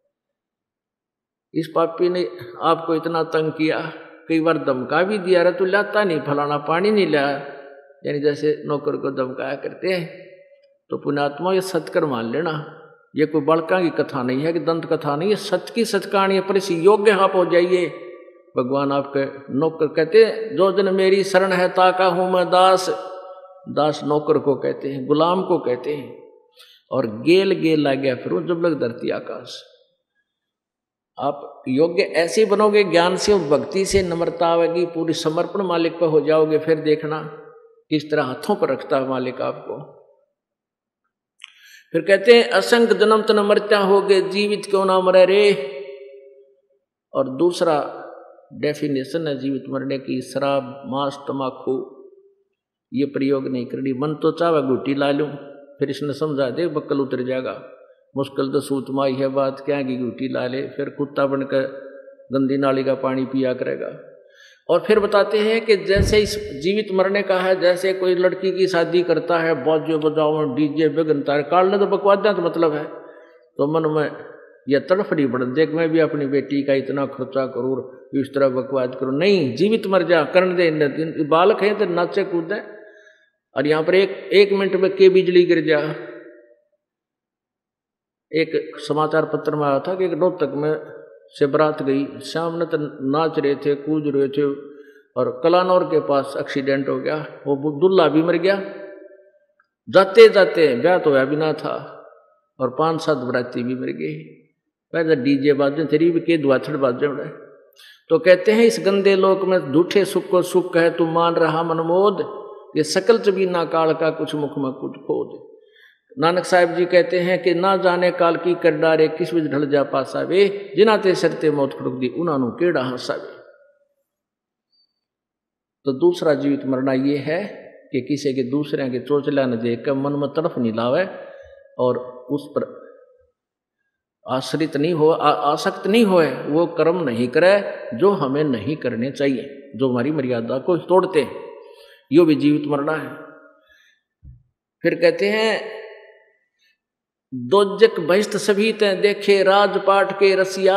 इस पापी ने आपको इतना तंग किया, कई बार धमका भी दिया रहा, तू लाता नहीं, फलाना पानी नहीं लाया, यानी जैसे नौकर को धमकाया करते हैं। तो पुण्यात्मा ये सत्कर मान लेना, ये कोई बड़का की कथा नहीं है कि दंत कथा नहीं है, सच की सच कहानी है। पर इस योग्य आप हो जाइए। भगवान आपके नौकर कहते हैं जो जन मेरी शरण है ताका हूं मैं दास। दास नौकर को कहते हैं, गुलाम को कहते हैं। और गेल गेल ला गया फिर जब लग धरती आकाश। आप योग्य ऐसे बनोगे ज्ञान से और भक्ति से, नम्रता आवेगी, पूरी समर्पण मालिक पर हो जाओगे, फिर देखना किस तरह हाथों पर रखता है मालिक आपको। फिर कहते हैं असंख्य जन्म तन मरत्या हो गए, जीवित क्यों ना मरे रे। और दूसरा डेफिनेशन है जीवित मरने की, शराब मांस तमाकू ये प्रयोग नहीं करनी। मन तो चाहे गुटी ला लूं, फिर इसने समझा दे बक्कल उतर जाएगा, मुश्किल तो सूत माई है बात क्या की गुटी ला ले, फिर कुत्ता बनकर गंदी नाली का पानी पिया करेगा। और फिर बताते हैं कि जैसे इस जीवित मरने का है, जैसे कोई लड़की की शादी करता है, बाजो बजाओ डीजे बेगनता है, काटने तो बकवाद तो मतलब है, तो मन में यह तड़फ नहीं पड़ देख मैं भी अपनी बेटी का इतना खर्चा करूँ, इस तरह बकवाद करूँ। नहीं, जीवित मर जा, करने दे, बालक है तो नाचे कूदे। और यहाँ पर एक एक मिनट में के बिजली गिर जा। एक समाचार पत्र में आया था कि एक रोहतक में से बारात गई, सामने तो नाच रहे थे कूद रहे थे, और कलानौर के पास एक्सीडेंट हो गया, वो दूल्हा भी मर गया। जाते जाते ब्याह तो होया भी ना था, और पांच सात बराती भी मर गई। पहले डीजे बाजे तेरी भी के दुआछड़ बाजे उड़े। तो कहते हैं इस गंदे लोक में झूठे सुख को सुख है तू मान रहा मनमोद, ये सकल चबीना काल का कुछ मुख में कुछ खोद। नानक साहिब जी कहते हैं कि ना जाने काल की कर डारे किस विच ढल जा पासा वे, जिना ते सरते मौत खड़क दी उन्होंने केड़ा हंसावे। तो दूसरा जीवित मरना ये है कि किसी के दूसरे के चोचला न देख कर मन में तड़फ नहीं लावे और उस पर आश्रित नहीं हो, आ, आसक्त नहीं होए, वो कर्म नहीं करे जो हमें नहीं करने चाहिए, जो हमारी मर्यादा को तोड़ते हैं। यो भी जीवित मरना है। फिर कहते हैं दोजक बहिष्ठ सभी ते देखे राजपाट के रसिया।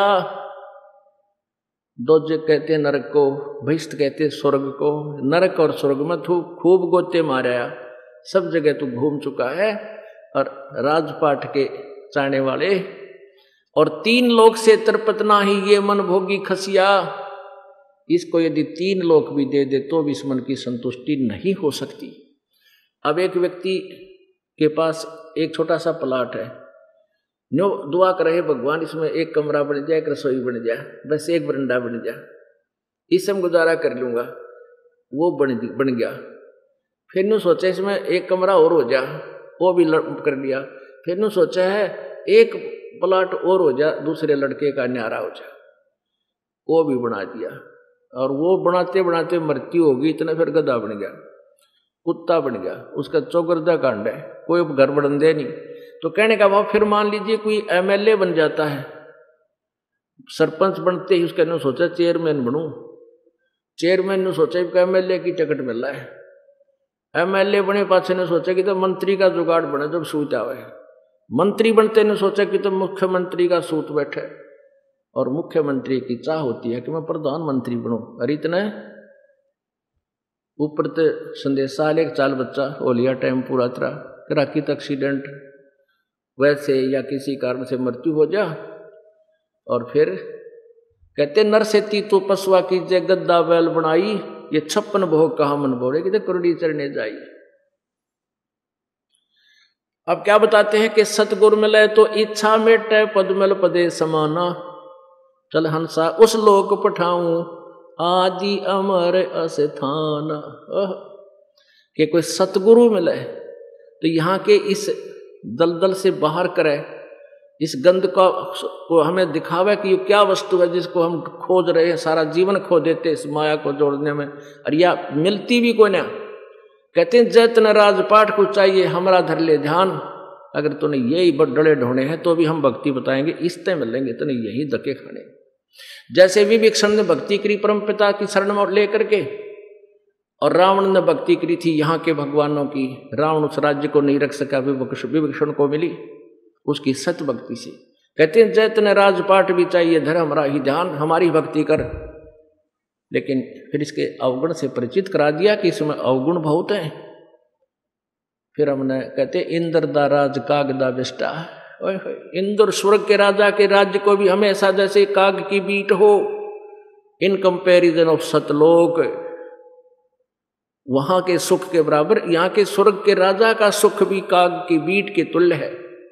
दोजक कहते हैं नरक को, बहिष्ठ कहते हैं स्वर्ग को। नरक और स्वर्ग में तू खूब गोते मारा, सब जगह तू घूम चुका है। और राजपाट के चाहने वाले, और तीन लोक से तरपतना ही ये मन भोगी खसिया। इसको यदि तीन लोक भी दे दे तो भी इस मन की संतुष्टि नहीं हो सकती। अब एक व्यक्ति के पास एक छोटा सा प्लाट है, नो दुआ करे भगवान इसमें एक कमरा बन जाए, एक रसोई बन जाए, बस एक बरंडा बन जाए, इससे हम गुजारा कर लूंगा। वो बन बन गया। फिर नु सोचा इसमें एक कमरा और हो जा, वो भी कर लिया। फिर नु सोचा है एक प्लाट और हो जा, दूसरे लड़के का न्यारा हो जा, वो भी बना दिया। और वो बनाते बनाते मृत्यु होगी, इतना फिर गधा बन गया, कुत्ता बन गया, उसका चौगर्दा कांड है, कोई घर बन दे नहीं। तो कहने का भाव फिर मान लीजिए कोई एमएलए बन जाता है, सरपंच बनते ही उसका ने सोचा चेयरमैन बनूं, चेयरमैन ने सोचा कि एमएलए की टिकट मिल रहा है, एमएलए बने पाछे ने सोचा कि तो मंत्री का जुगाड़ बने जब सूच आवे, मंत्री बनते ने सोचा कि तो मुख्यमंत्री का सूत बैठे, और मुख्यमंत्री की चाह होती है कि मैं प्रधानमंत्री बनूं। अरे इतना ऊपर तो संदेशा एक चाल बच्चा हो लिया, टाइम पूरा तरह कराकीत एक्सीडेंट वैसे या किसी कारण से मृत्यु हो जा, और फिर कहते नर से ती तो पसवा की जय गद्दा बैल बनाई, ये छप्पन भोग कहा मन बोले कि कुरडी चढ़ने जाई। अब क्या बताते हैं कि सतगुरु मिले तो इच्छा मेटे पद मिल पदे समाना, चल हंसा उस लोक पठाऊं आदि अमर अस्थान। कि कोई सतगुरु मिले तो यहाँ के इस दलदल से बाहर करे, इस गंध का को हमें दिखावे कि ये क्या वस्तु है जिसको हम खोज रहे हैं, सारा जीवन खो देते इस माया को जोड़ने में, और या मिलती भी कोई ना। कहते हैं जैतन राजपाट को चाहिए हमरा धर ले ध्यान, अगर तूने यही बड़े ढोने हैं तो भी हम भक्ति बताएंगे, इस तय मिलेंगे तूने यही धक्के खाने। जैसे विभीषण ने भक्ति करी परम पिता की शरण में लेकर के, और रावण ने भक्ति करी थी यहाँ के भगवानों की, रावण उस राज्य को नहीं रख सका, विभीषण को मिली उसकी सत भक्ति से। कहते हैं जैतन राजपाट भी चाहिए धर हमरा ही ध्यान, हमारी भक्ति कर। लेकिन फिर इसके अवगुण से परिचित करा दिया कि इसमें अवगुण बहुत है। फिर हमने कहते इंद्र दा राज काग दा विष्टा, इंद्र स्वर्ग के राजा के राज्य को भी हमेशा जैसे काग की बीट हो, इन कंपैरिजन ऑफ सतलोक, वहां के सुख के बराबर यहाँ के स्वर्ग के राजा का सुख भी काग की बीट के तुल्य है।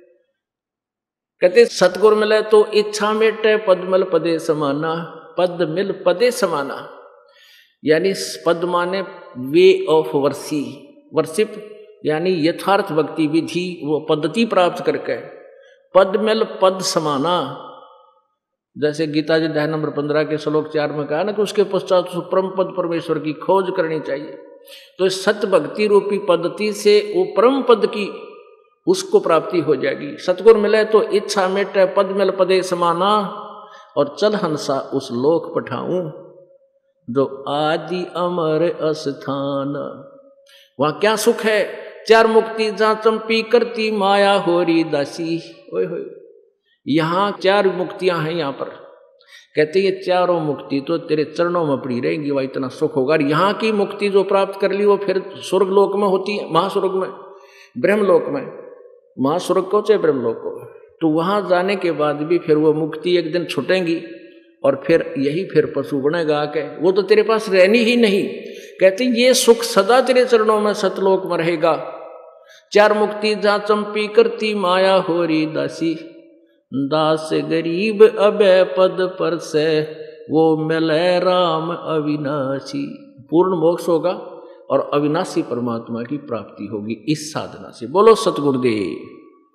कहते सतगुरु मिले तो इच्छा मेटे पद मिल पदे समाना, पद मिल पदे समाना, यानी पद माने वे ऑफ वर्सी, वर्शिप यानी यथार्थ भक्ति विधि, वो पद्धति प्राप्त करके पद मिल पद समाना। जैसे गीता जी अध्याय नंबर पंद्रह के श्लोक चार में कहा ना कि उसके पश्चात परम पद परमेश्वर की खोज करनी चाहिए। तो सत्य भक्ति रूपी पद्धति से वो परम पद की उसको प्राप्ति हो जाएगी। सतगुरु मिले तो इच्छा मेटे पद मिल पदे समाना, और चल हंसा उस लोक पठाऊं जो आदि अमर अस्थान। वहां क्या सुख है, चार मुक्ति जहां चंपी करती माया होरी दासी। ओए होए, यहाँ चार मुक्तियां हैं। यहाँ पर कहते ये चारों मुक्ति तो तेरे चरणों में पड़ी रहेंगी, वह इतना सुख होगा। यहाँ की मुक्ति जो प्राप्त कर ली वो फिर स्वर्ग लोक में होती है, महास्वर्ग में, ब्रह्मलोक में, महास्वर्ग को चाहे ब्रह्मलोक को, तो वहां जाने के बाद भी फिर वो मुक्ति एक दिन छूटेंगी, और फिर यही फिर पशु बनेगा आके, वो तो तेरे पास रहनी ही नहीं। कहते ये सुख सदा तेरे चरणों में सतलोक में रहेगा। चार मुक्ति जहां चंपी करती माया होरी दासी, दास गरीब अबे पद पर से वो मिले राम अविनाशी। पूर्ण मोक्ष होगा और अविनाशी परमात्मा की प्राप्ति होगी इस साधना से। बोलो सतगुरुदेव।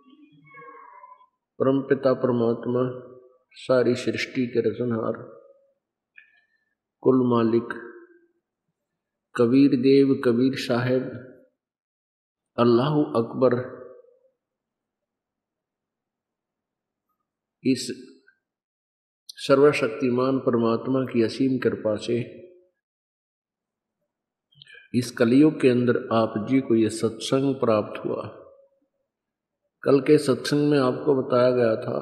परमपिता परमात्मा सारी सृष्टि के रचनहार कुल मालिक कबीर देव कबीर साहेब अल्लाह अकबर, इस सर्वशक्तिमान परमात्मा की असीम कृपा से इस कलियुग के अंदर आप जी को ये सत्संग प्राप्त हुआ। कल के सत्संग में आपको बताया गया था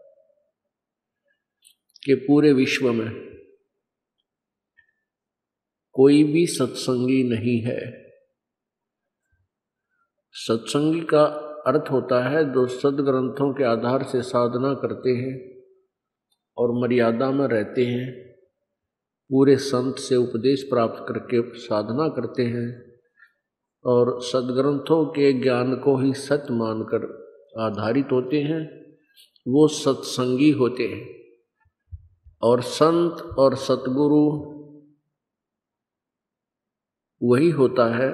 कि पूरे विश्व में कोई भी सत्संगी नहीं है। सत्संगी का अर्थ होता है जो सदग्रंथों के आधार से साधना करते हैं और मर्यादा में रहते हैं, पूरे संत से उपदेश प्राप्त करके साधना करते हैं और सदग्रंथों के ज्ञान को ही सत्य मानकर आधारित होते हैं, वो सत्संगी होते हैं। और संत और सतगुरु वही होता है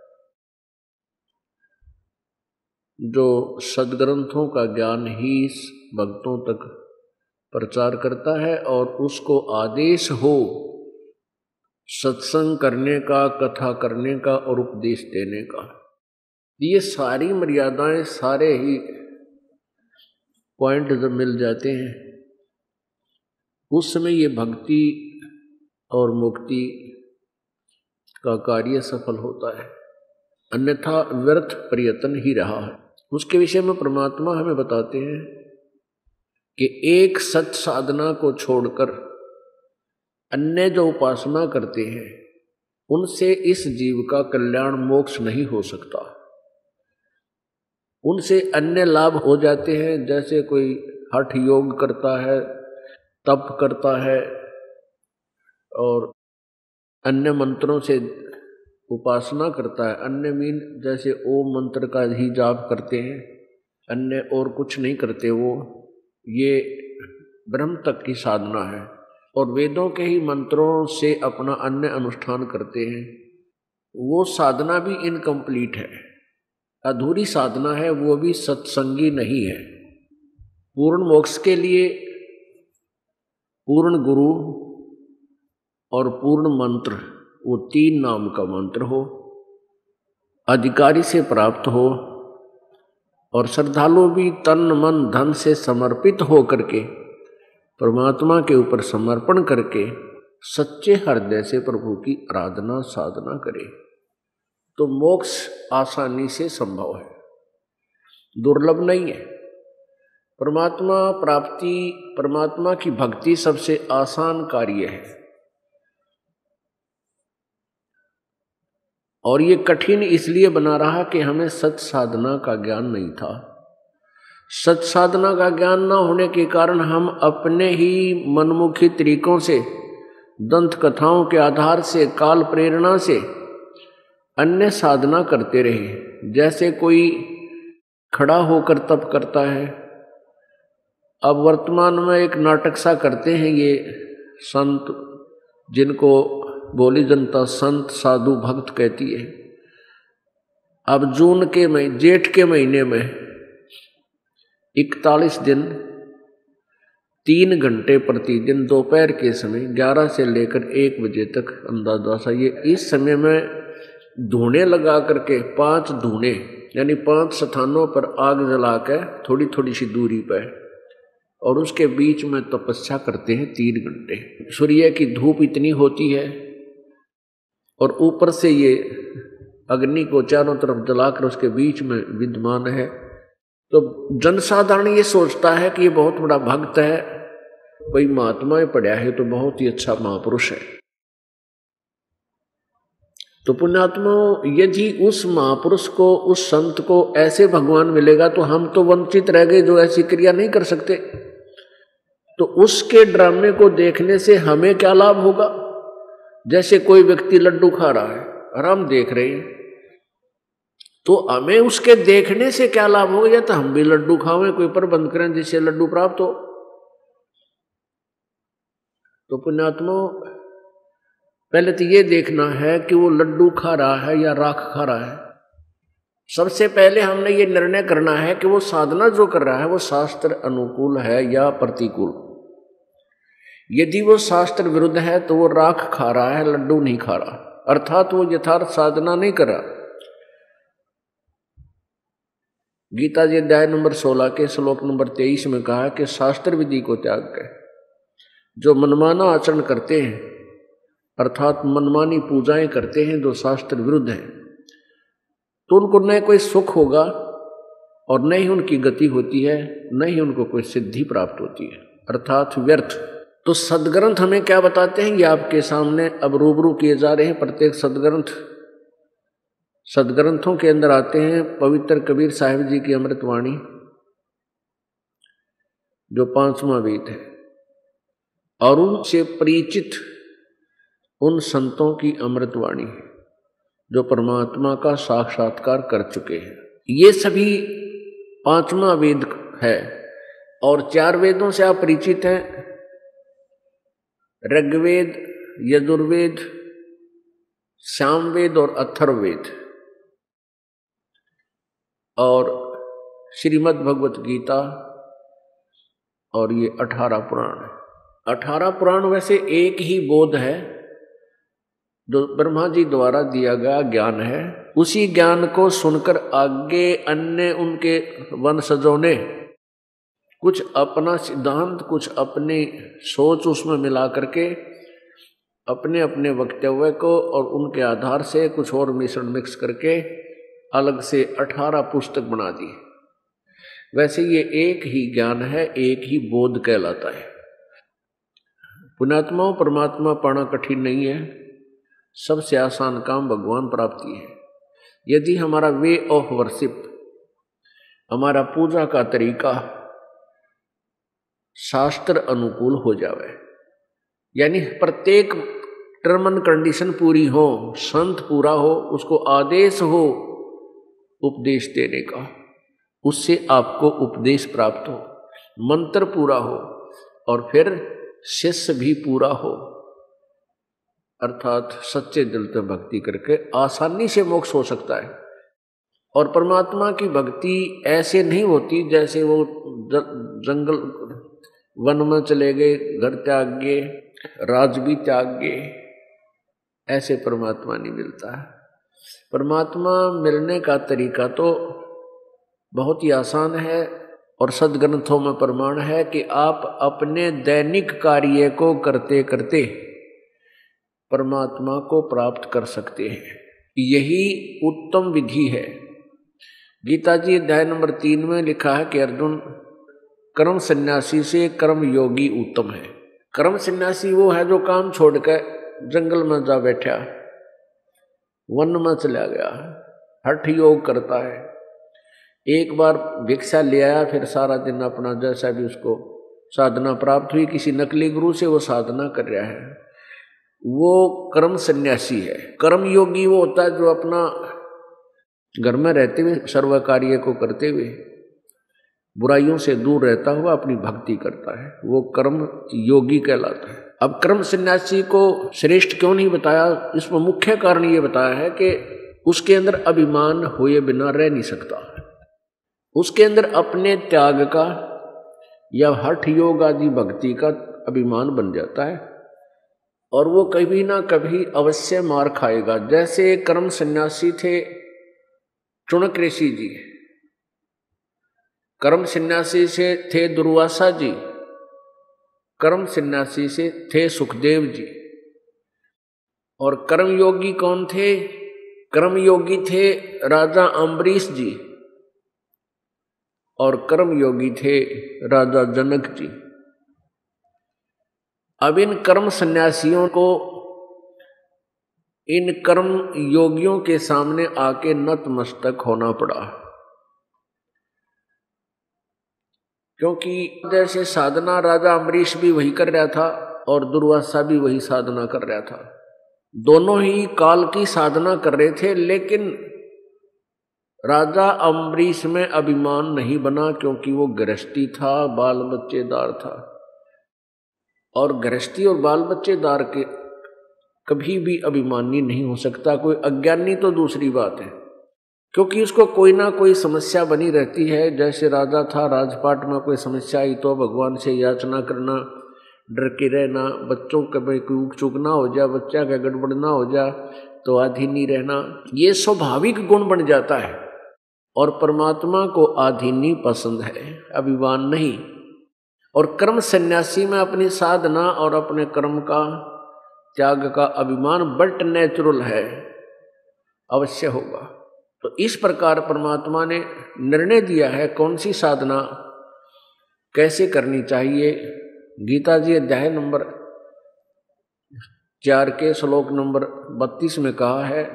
जो सदग्रंथों का ज्ञान ही भक्तों तक प्रचार करता है और उसको आदेश हो सत्संग करने का, कथा करने का और उपदेश देने का। ये सारी मर्यादाएं, सारे ही पॉइंट जब मिल जाते हैं उस समय ये भक्ति और मुक्ति का कार्य सफल होता है, अन्यथा व्यर्थ प्रयत्न ही रहा है। उसके विषय में परमात्मा हमें बताते हैं कि एक सत साधना को छोड़कर अन्य जो उपासना करते हैं उनसे इस जीव का कल्याण मोक्ष नहीं हो सकता। उनसे अन्य लाभ हो जाते हैं, जैसे कोई हठ योग करता है, तप करता है और अन्य मंत्रों से उपासना करता है। अन्य मीन जैसे ओम मंत्र का ही जाप करते हैं, अन्य और कुछ नहीं करते वो, ये ब्रह्म तक की साधना है। और वेदों के ही मंत्रों से अपना अन्य अनुष्ठान करते हैं, वो साधना भी इनकम्प्लीट है, अधूरी साधना है, वो भी सत्संगी नहीं है। पूर्ण मोक्ष के लिए पूर्ण गुरु और पूर्ण मंत्र, वो तीन नाम का मंत्र हो, अधिकारी से प्राप्त हो और श्रद्धालु भी तन मन धन से समर्पित हो करके परमात्मा के ऊपर समर्पण करके सच्चे हृदय से प्रभु की आराधना साधना करे तो मोक्ष आसानी से संभव है, दुर्लभ नहीं है। परमात्मा प्राप्ति, परमात्मा की भक्ति सबसे आसान कार्य है और ये कठिन इसलिए बना रहा कि हमें सत साधना का ज्ञान नहीं था। सत साधना का ज्ञान न होने के कारण हम अपने ही मनमुखी तरीकों से, दंत कथाओं के आधार से, काल प्रेरणा से अन्य साधना करते रहे। जैसे कोई खड़ा होकर तप करता है। अब वर्तमान में एक नाटक सा करते हैं ये संत, जिनको बोली जनता संत साधु भक्त कहती है। अब जून के महीने, जेठ के महीने में इकतालीस दिन तीन घंटे प्रतिदिन दोपहर के समय ग्यारह से लेकर एक बजे तक अंदाजा सा, ये इस समय में धूने लगा करके पांच धूने यानी पांच स्थानों पर आग जला कर थोड़ी थोड़ी सी दूरी पर, और उसके बीच में तपस्या करते हैं तीन घंटे। सूर्य की धूप इतनी होती है और ऊपर से ये अग्नि को चारों तरफ जलाकर उसके बीच में विद्यमान है। तो जनसाधारण ये सोचता है कि ये बहुत बड़ा भक्त है, कोई महात्मा पढ़ा है तो बहुत ही अच्छा महापुरुष है। तो पुण्यात्मा, यदि उस महापुरुष को, उस संत को ऐसे भगवान मिलेगा तो हम तो वंचित रह गए जो ऐसी क्रिया नहीं कर सकते। तो उसके ड्रामे को देखने से हमें क्या लाभ होगा? जैसे कोई व्यक्ति लड्डू खा रहा है और हम देख रहे हैं, तो हमें उसके देखने से क्या लाभ होगा? या तो हम भी लड्डू खावें, कोई प्रबंध करें जिससे लड्डू प्राप्त हो। तो पुण्यात्मा, पहले तो ये देखना है कि वो लड्डू खा रहा है या राख खा रहा है। सबसे पहले हमने ये निर्णय करना है कि वो साधना जो कर रहा है वो शास्त्र अनुकूल है या प्रतिकूल। यदि वो शास्त्र विरुद्ध है तो वो राख खा रहा है, लड्डू नहीं खा रहा, अर्थात वो यथार्थ साधना नहीं कर रहा। गीता जी अध्याय नंबर सोलह के श्लोक नंबर तेईस में कहा कि शास्त्र विधि को त्याग कर जो मनमाना आचरण करते हैं, अर्थात मनमानी पूजाएं करते हैं जो शास्त्र विरुद्ध है, तो उनको न कोई सुख होगा और न ही उनकी गति होती है, न ही उनको कोई सिद्धि प्राप्त होती है, अर्थात व्यर्थ। तो सदग्रंथ हमें क्या बताते हैं, ये आपके सामने अब रूबरू किए जा रहे हैं। प्रत्येक सदग्रंथ सदग्रंथों के अंदर आते हैं पवित्र कबीर साहिब जी की अमृतवाणी, जो पांचवा वेद है, और उनसे परिचित उन संतों की अमृतवाणी जो परमात्मा का साक्षात्कार कर चुके हैं। ये सभी पांचवा वेद है। और चार वेदों से आप परिचित हैं, ऋग्वेद, यजुर्वेद, सामवेद और अथर्ववेद, और श्रीमद् भगवत गीता, और ये अठारह पुराण है। अठारह पुराण वैसे एक ही बोध है जो ब्रह्मा जी द्वारा दिया गया ज्ञान है। उसी ज्ञान को सुनकर आगे अन्य उनके वंशजों ने कुछ अपना सिद्धांत, कुछ अपनी सोच उसमें मिला करके अपने अपने वक्तव्य को और उनके आधार से कुछ और मिश्रण मिक्स करके अलग से अठारह पुस्तक बना दी। वैसे ये एक ही ज्ञान है, एक ही बोध कहलाता है। पुण्यात्माओं, परमात्मा पाना कठिन नहीं है, सबसे आसान काम भगवान प्राप्ति है। यदि हमारा वे ऑफ वर्शिप, हमारा पूजा का तरीका शास्त्र अनुकूल हो जावे, यानी प्रत्येक टर्म एंड कंडीशन पूरी हो, संत पूरा हो, उसको आदेश हो उपदेश देने का, उससे आपको उपदेश प्राप्त हो, मंत्र पूरा हो और फिर शिष्य भी पूरा हो, अर्थात सच्चे दिल से भक्ति करके आसानी से मोक्ष हो सकता है। और परमात्मा की भक्ति ऐसे नहीं होती जैसे वो जंगल वन में चले गए, घर त्याग गए, राज भी त्याग गए, ऐसे परमात्मा नहीं मिलता है। परमात्मा मिलने का तरीका तो बहुत ही आसान है और सदग्रंथों में प्रमाण है कि आप अपने दैनिक कार्य को करते करते परमात्मा को प्राप्त कर सकते हैं। यही उत्तम विधि है। गीता जी अध्याय नंबर तीन में लिखा है कि अर्जुन, कर्म सन्यासी से कर्म योगी उत्तम है। कर्म सन्यासी वो है जो काम छोड़कर जंगल में जा बैठा, वन में चला गया, हठ योग करता है, एक बार भिक्षा ले आया, फिर सारा दिन अपना जैसा भी उसको साधना प्राप्त हुई, किसी नकली गुरु से वो साधना कर रहा है, वो कर्म सन्यासी है। कर्म योगी वो होता है जो अपना घर में रहते हुए सर्व कार्य को करते हुए बुराइयों से दूर रहता हुआ अपनी भक्ति करता है, वो कर्म योगी कहलाता है। अब कर्म सन्यासी को श्रेष्ठ क्यों नहीं बताया, इसमें मुख्य कारण ये बताया है कि उसके अंदर अभिमान हुए बिना रह नहीं सकता। उसके अंदर अपने त्याग का या हठ योग आदि भक्ति का अभिमान बन जाता है और वो कभी ना कभी अवश्य मार खाएगा। जैसे कर्म सन्यासी थे चुनक ऋषि जी, कर्म सन्यासी से थे दुर्वासा जी, कर्म सन्यासी से थे सुखदेव जी। और कर्म योगी कौन थे? कर्म योगी थे राजा अम्बरीश जी और कर्म योगी थे राजा जनक जी। अब इन कर्म सन्यासियों को इन कर्म योगियों के सामने आके नतमस्तक होना पड़ा, क्योंकि जैसे साधना राजा अम्बरीश भी वही कर रहा था और दुर्वासा भी वही साधना कर रहा था। दोनों ही काल की साधना कर रहे थे, लेकिन राजा अम्बरीश में अभिमान नहीं बना क्योंकि वो गृहस्थी था, बाल बच्चेदार था। और गृहस्थी और बाल बच्चेदार के कभी भी अभिमानी नहीं हो सकता। कोई अज्ञानी तो दूसरी बात है, क्योंकि उसको कोई ना कोई समस्या बनी रहती है। जैसे राजा था, राजपाट में कोई समस्या आई तो भगवान से याचना करना, डर के रहना, बच्चों का कोई ऊक चूक ना हो जाए, बच्चा का गड़बड़ ना हो जाए तो आधीनी रहना, ये स्वाभाविक गुण बन जाता है। और परमात्मा को आधीनी पसंद है, अभिमान नहीं। और कर्म सन्यासी में अपनी साधना और अपने कर्म का त्याग का अभिमान बट नेचुरल है, अवश्य होगा। तो इस प्रकार परमात्मा ने निर्णय दिया है कौन सी साधना कैसे करनी चाहिए। गीता जी अध्याय नंबर चार के श्लोक नंबर बत्तीस में कहा है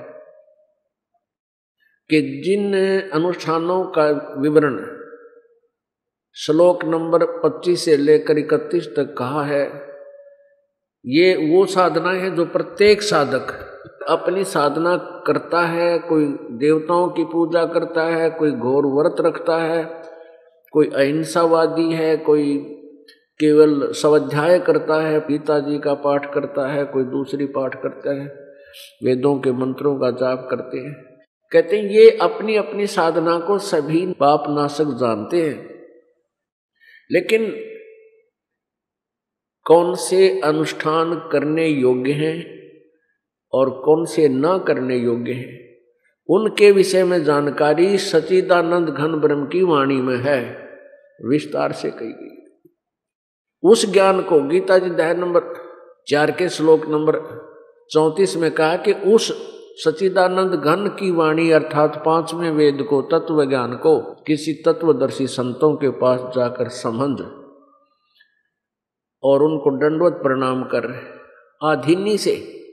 कि जिन अनुष्ठानों का विवरण श्लोक नंबर पच्चीस से लेकर इकतीस तक कहा है, ये वो साधनाएं हैं जो प्रत्येक साधक अपनी साधना करता है। कोई देवताओं की पूजा करता है, कोई घोर व्रत रखता है, कोई अहिंसावादी है, कोई केवल स्वाध्याय करता है, पिताजी का पाठ करता है, कोई दूसरी पाठ करता है, वेदों के मंत्रों का जाप करते हैं। कहते हैं ये अपनी अपनी साधना को सभी पाप नाशक जानते हैं, लेकिन कौन से अनुष्ठान करने योग्य हैं और कौन से न करने योग्य हैं, उनके विषय में जानकारी सच्चिदानंद घन ब्रह्म की वाणी में है, विस्तार से कही गई। उस ज्ञान को गीता जी अध्याय नंबर चार के श्लोक नंबर चौंतीस में कहा कि उस सच्चिदानंद घन की वाणी अर्थात पांचवें वेद को, तत्व ज्ञान को किसी तत्वदर्शी संतों के पास जाकर समझ और उनको दंडवत प्रणाम कर आधीनी से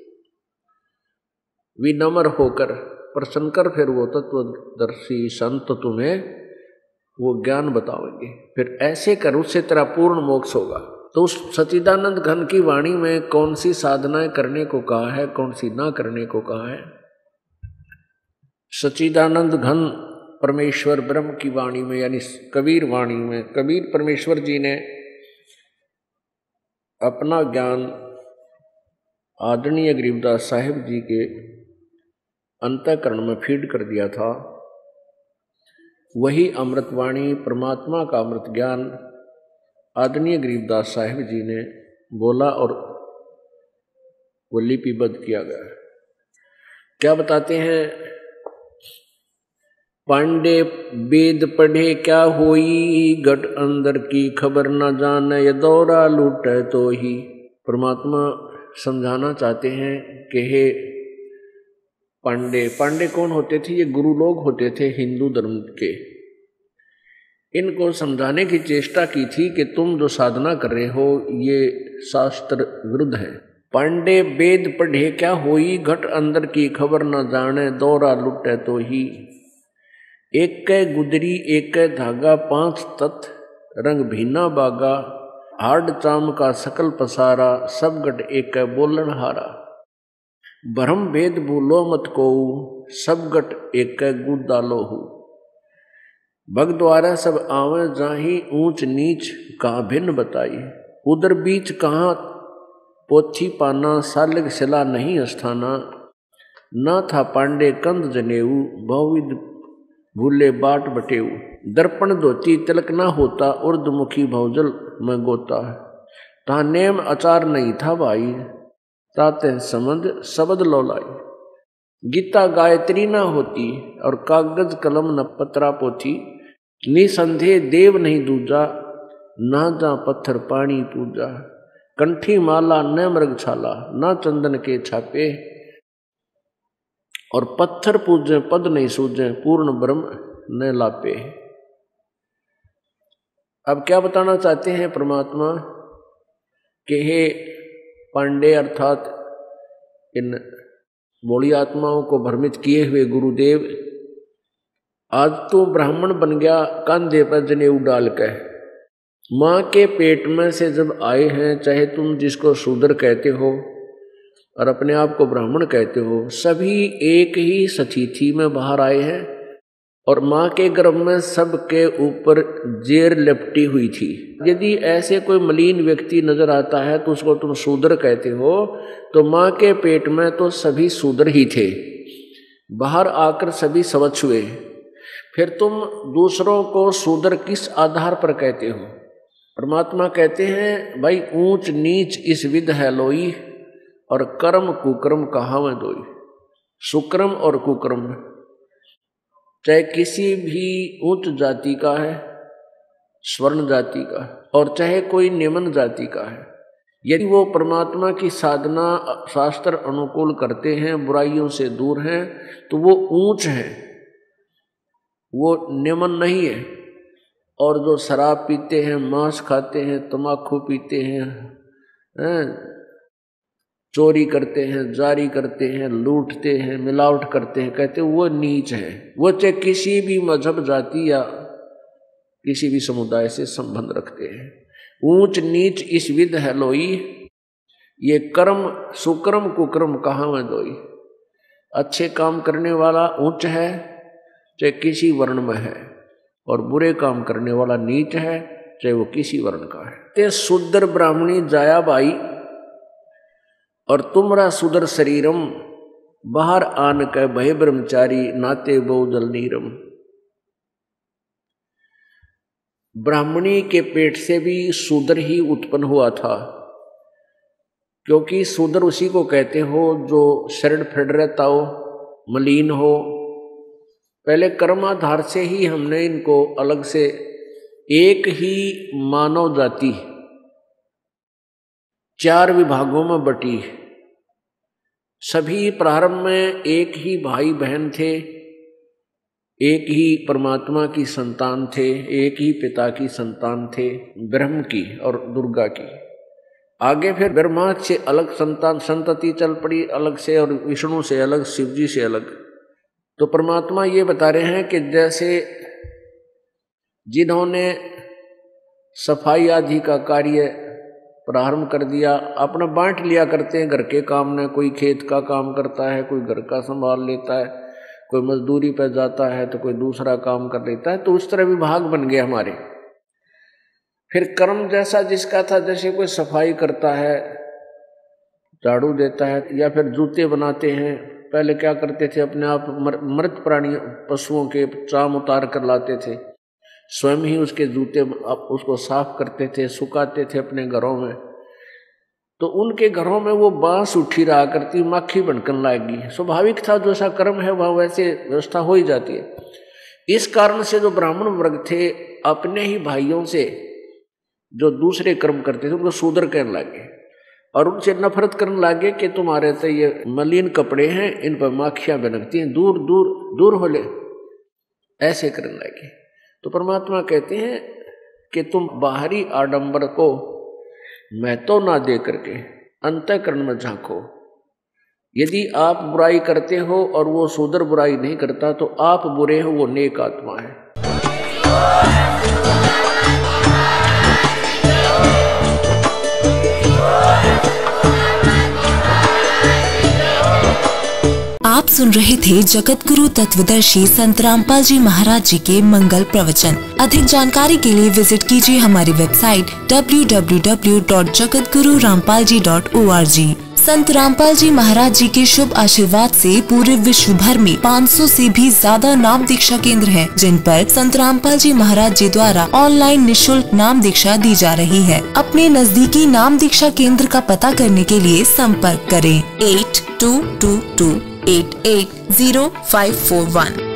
विनम्र होकर प्रसन्न कर, फिर वो तत्वदर्शी संत तुम्हें वो ज्ञान बताओगे। फिर ऐसे कर, उससे तेरा पूर्ण मोक्ष होगा। तो उस सच्चिदानंद घन की वाणी में कौन सी साधनाएं करने को कहा है, कौन सी ना करने को कहा है। सच्चिदानंद घन परमेश्वर ब्रह्म की वाणी में यानी कबीर वाणी में, कबीर परमेश्वर जी ने अपना ज्ञान आदरणीय गरीबदास साहिब जी के अंतःकरण में फीड कर दिया था। वही अमृतवाणी, परमात्मा का अमृत ज्ञान आदरणीय गरीबदास साहिब जी ने बोला और वो लिपिबद्ध किया गया। क्या बताते हैं, पांडे वेद पढ़े क्या होई, घट अंदर की खबर न जाने, ये दौरा लूटे तो ही। परमात्मा समझाना चाहते हैं कि हे पांडे, पांडे कौन होते थे? ये गुरु लोग होते थे हिंदू धर्म के। इनको समझाने की चेष्टा की थी कि तुम जो साधना कर रहे हो ये शास्त्र विरुद्ध है। पांडे वेद पढ़े क्या होई, घट अंदर की खबर न जाने, दौरा लुटे तो ही। एक कै गुदरी एक कै धागा, पांच तत् रंग भीना बागा, हाड चाम का सकल पसारा, सब गट एक कै बोलन हारा। भ्रम भेद भूलो मत को, सब गट एक कै गुद डालो हूँ। भग द्वारा सब आवे जाही, ऊंच नीच कहाँ भिन्न बताई। उधर बीच कहाँ पोथी पाना, सालग सिला नहीं अस्थाना। ना था पांडे कंद जनेऊ, बहुविध भूले बाट बटेऊ। दर्पण धोती तिलक ना होता, उर्दमुखी भवजल में गोता। ता नेम आचार नहीं था भाई, ताते समझ शब्द लौलाई। गीता गायत्री ना होती, और कागज कलम न पत्रा पोथी। निसंदेह देव नहीं दूजा, ना जा पत्थर पानी पूजा। कंठी माला न मृग छाला, ना चंदन के छापे। और पत्थर पूजे पद नहीं सूझे, पूर्ण ब्रह्म न लापे। अब क्या बताना चाहते हैं परमात्मा कि हे पांडे अर्थात इन भोली आत्माओं को भ्रमित किए हुए गुरुदेव, आज तो ब्राह्मण बन गया कंधे पर जनेऊ डाल के। माँ के पेट में से जब आए हैं, चाहे तुम जिसको शूद्र कहते हो और अपने आप को ब्राह्मण कहते हो, सभी एक ही सतीथि में बाहर आए हैं। और माँ के गर्भ में सबके ऊपर जेर लपटी हुई थी। यदि ऐसे कोई मलिन व्यक्ति नजर आता है तो उसको तुम शूद्र कहते हो, तो माँ के पेट में तो सभी शूद्र ही थे, बाहर आकर सभी स्वच्छ हुए। फिर तुम दूसरों को शूद्र किस आधार पर कहते हो? परमात्मा कहते हैं भाई ऊंच नीच इस विध है लोई, और कर्म कुकर्म कहाँ में दोई। सुक्रम और कुकर्म चाहे किसी भी उच्च जाति का है, स्वर्ण जाति का, और चाहे कोई निम्न जाति का है, यदि वो परमात्मा की साधना शास्त्र अनुकूल करते हैं, बुराइयों से दूर हैं, तो वो ऊंच है, वो निम्न नहीं है। और जो शराब पीते हैं, मांस खाते हैं, तम्बाकू पीते हैं, हैं चोरी करते हैं, जारी करते हैं, लूटते हैं, मिलावट करते हैं, कहते हैं वो नीच है। वो चाहे किसी भी मजहब जाति या किसी भी समुदाय से संबंध रखते हैं। ऊंच नीच इस विध है लोई, ये कर्म सुकर्म कुकर्म कहाँ में दोई। अच्छे काम करने वाला ऊंच है चाहे किसी वर्ण में है, और बुरे काम करने वाला नीच है चाहे वो किसी वर्ण का है। ते शूद्र ब्राह्मणी जाया बाई, और तुमरा सुदर शरीरम, बाहर आन के भय ब्रह्मचारी, नाते बहुदल नीरम। ब्राह्मणी के पेट से भी शूद्र ही उत्पन्न हुआ था, क्योंकि शूद्र उसी को कहते हो जो शरण फिर रहता हो, मलिन हो। पहले कर्माधार से ही हमने इनको अलग से एक ही मानव जाति चार विभागों में बटी। सभी प्रारंभ में एक ही भाई बहन थे, एक ही परमात्मा की संतान थे, एक ही पिता की संतान थे, ब्रह्म की और दुर्गा की। आगे फिर ब्रह्मा से अलग संतान संतति चल पड़ी अलग से, और विष्णु से अलग, शिव जी से अलग। तो परमात्मा ये बता रहे हैं कि जैसे जिन्होंने सफाई आदि का कार्य प्रारंभ कर दिया, अपना बांट लिया करते हैं घर के काम में, कोई खेत का काम करता है, कोई घर का संभाल लेता है, कोई मजदूरी पर जाता है, तो कोई दूसरा काम कर लेता है। तो उस तरह विभाग बन गए हमारे। फिर कर्म जैसा जिसका था, जैसे कोई सफाई करता है, झाड़ू देता है, या फिर जूते बनाते हैं। पहले क्या करते थे, अपने आप मृत प्राणी पशुओं के चाम उतार कर लाते थे, स्वयं ही उसके जूते उसको साफ करते थे, सुखाते थे अपने घरों में। तो उनके घरों में वो बांस उठी रहा करती, माखी बनकर लाएगी। स्वाभाविक था, जो ऐसा कर्म है वह वैसे व्यवस्था हो ही जाती है। इस कारण से जो ब्राह्मण वर्ग थे, अपने ही भाइयों से जो दूसरे कर्म करते थे उनको शूद्र कहने लगे, और उनसे नफरत करने लगे कि तुम्हारे तो ये मलिन कपड़े हैं, इन पर माखियां बनकती हैं, दूर दूर दूर हो ले, ऐसे करने लगे। तो परमात्मा कहते हैं कि तुम बाहरी आडंबर को महत्व ना दे करके अंतःकरण में झांको। यदि आप बुराई करते हो और वो शूद्र बुराई नहीं करता, तो आप बुरे हो, वो नेक आत्मा है। आप सुन रहे थे जगत गुरु तत्वदर्शी संत रामपाल जी महाराज जी के मंगल प्रवचन। अधिक जानकारी के लिए विजिट कीजिए हमारी website W W W dot Jagat Guru Rampal ji dot O R G. Sant Rampal जी महाराज जी के शुभ आशीर्वाद से पूरे विश्व भर में पाँच सौ से भी ज्यादा नाम दीक्षा केंद्र हैं, जिन पर संत रामपाल जी महाराज जी द्वारा ऑनलाइन निशुल्क नाम दीक्षा दी जा रही है। अपने नजदीकी नाम दीक्षा केंद्र का पता करने के लिए संपर्क करें eight two two two eight eight zero five four one.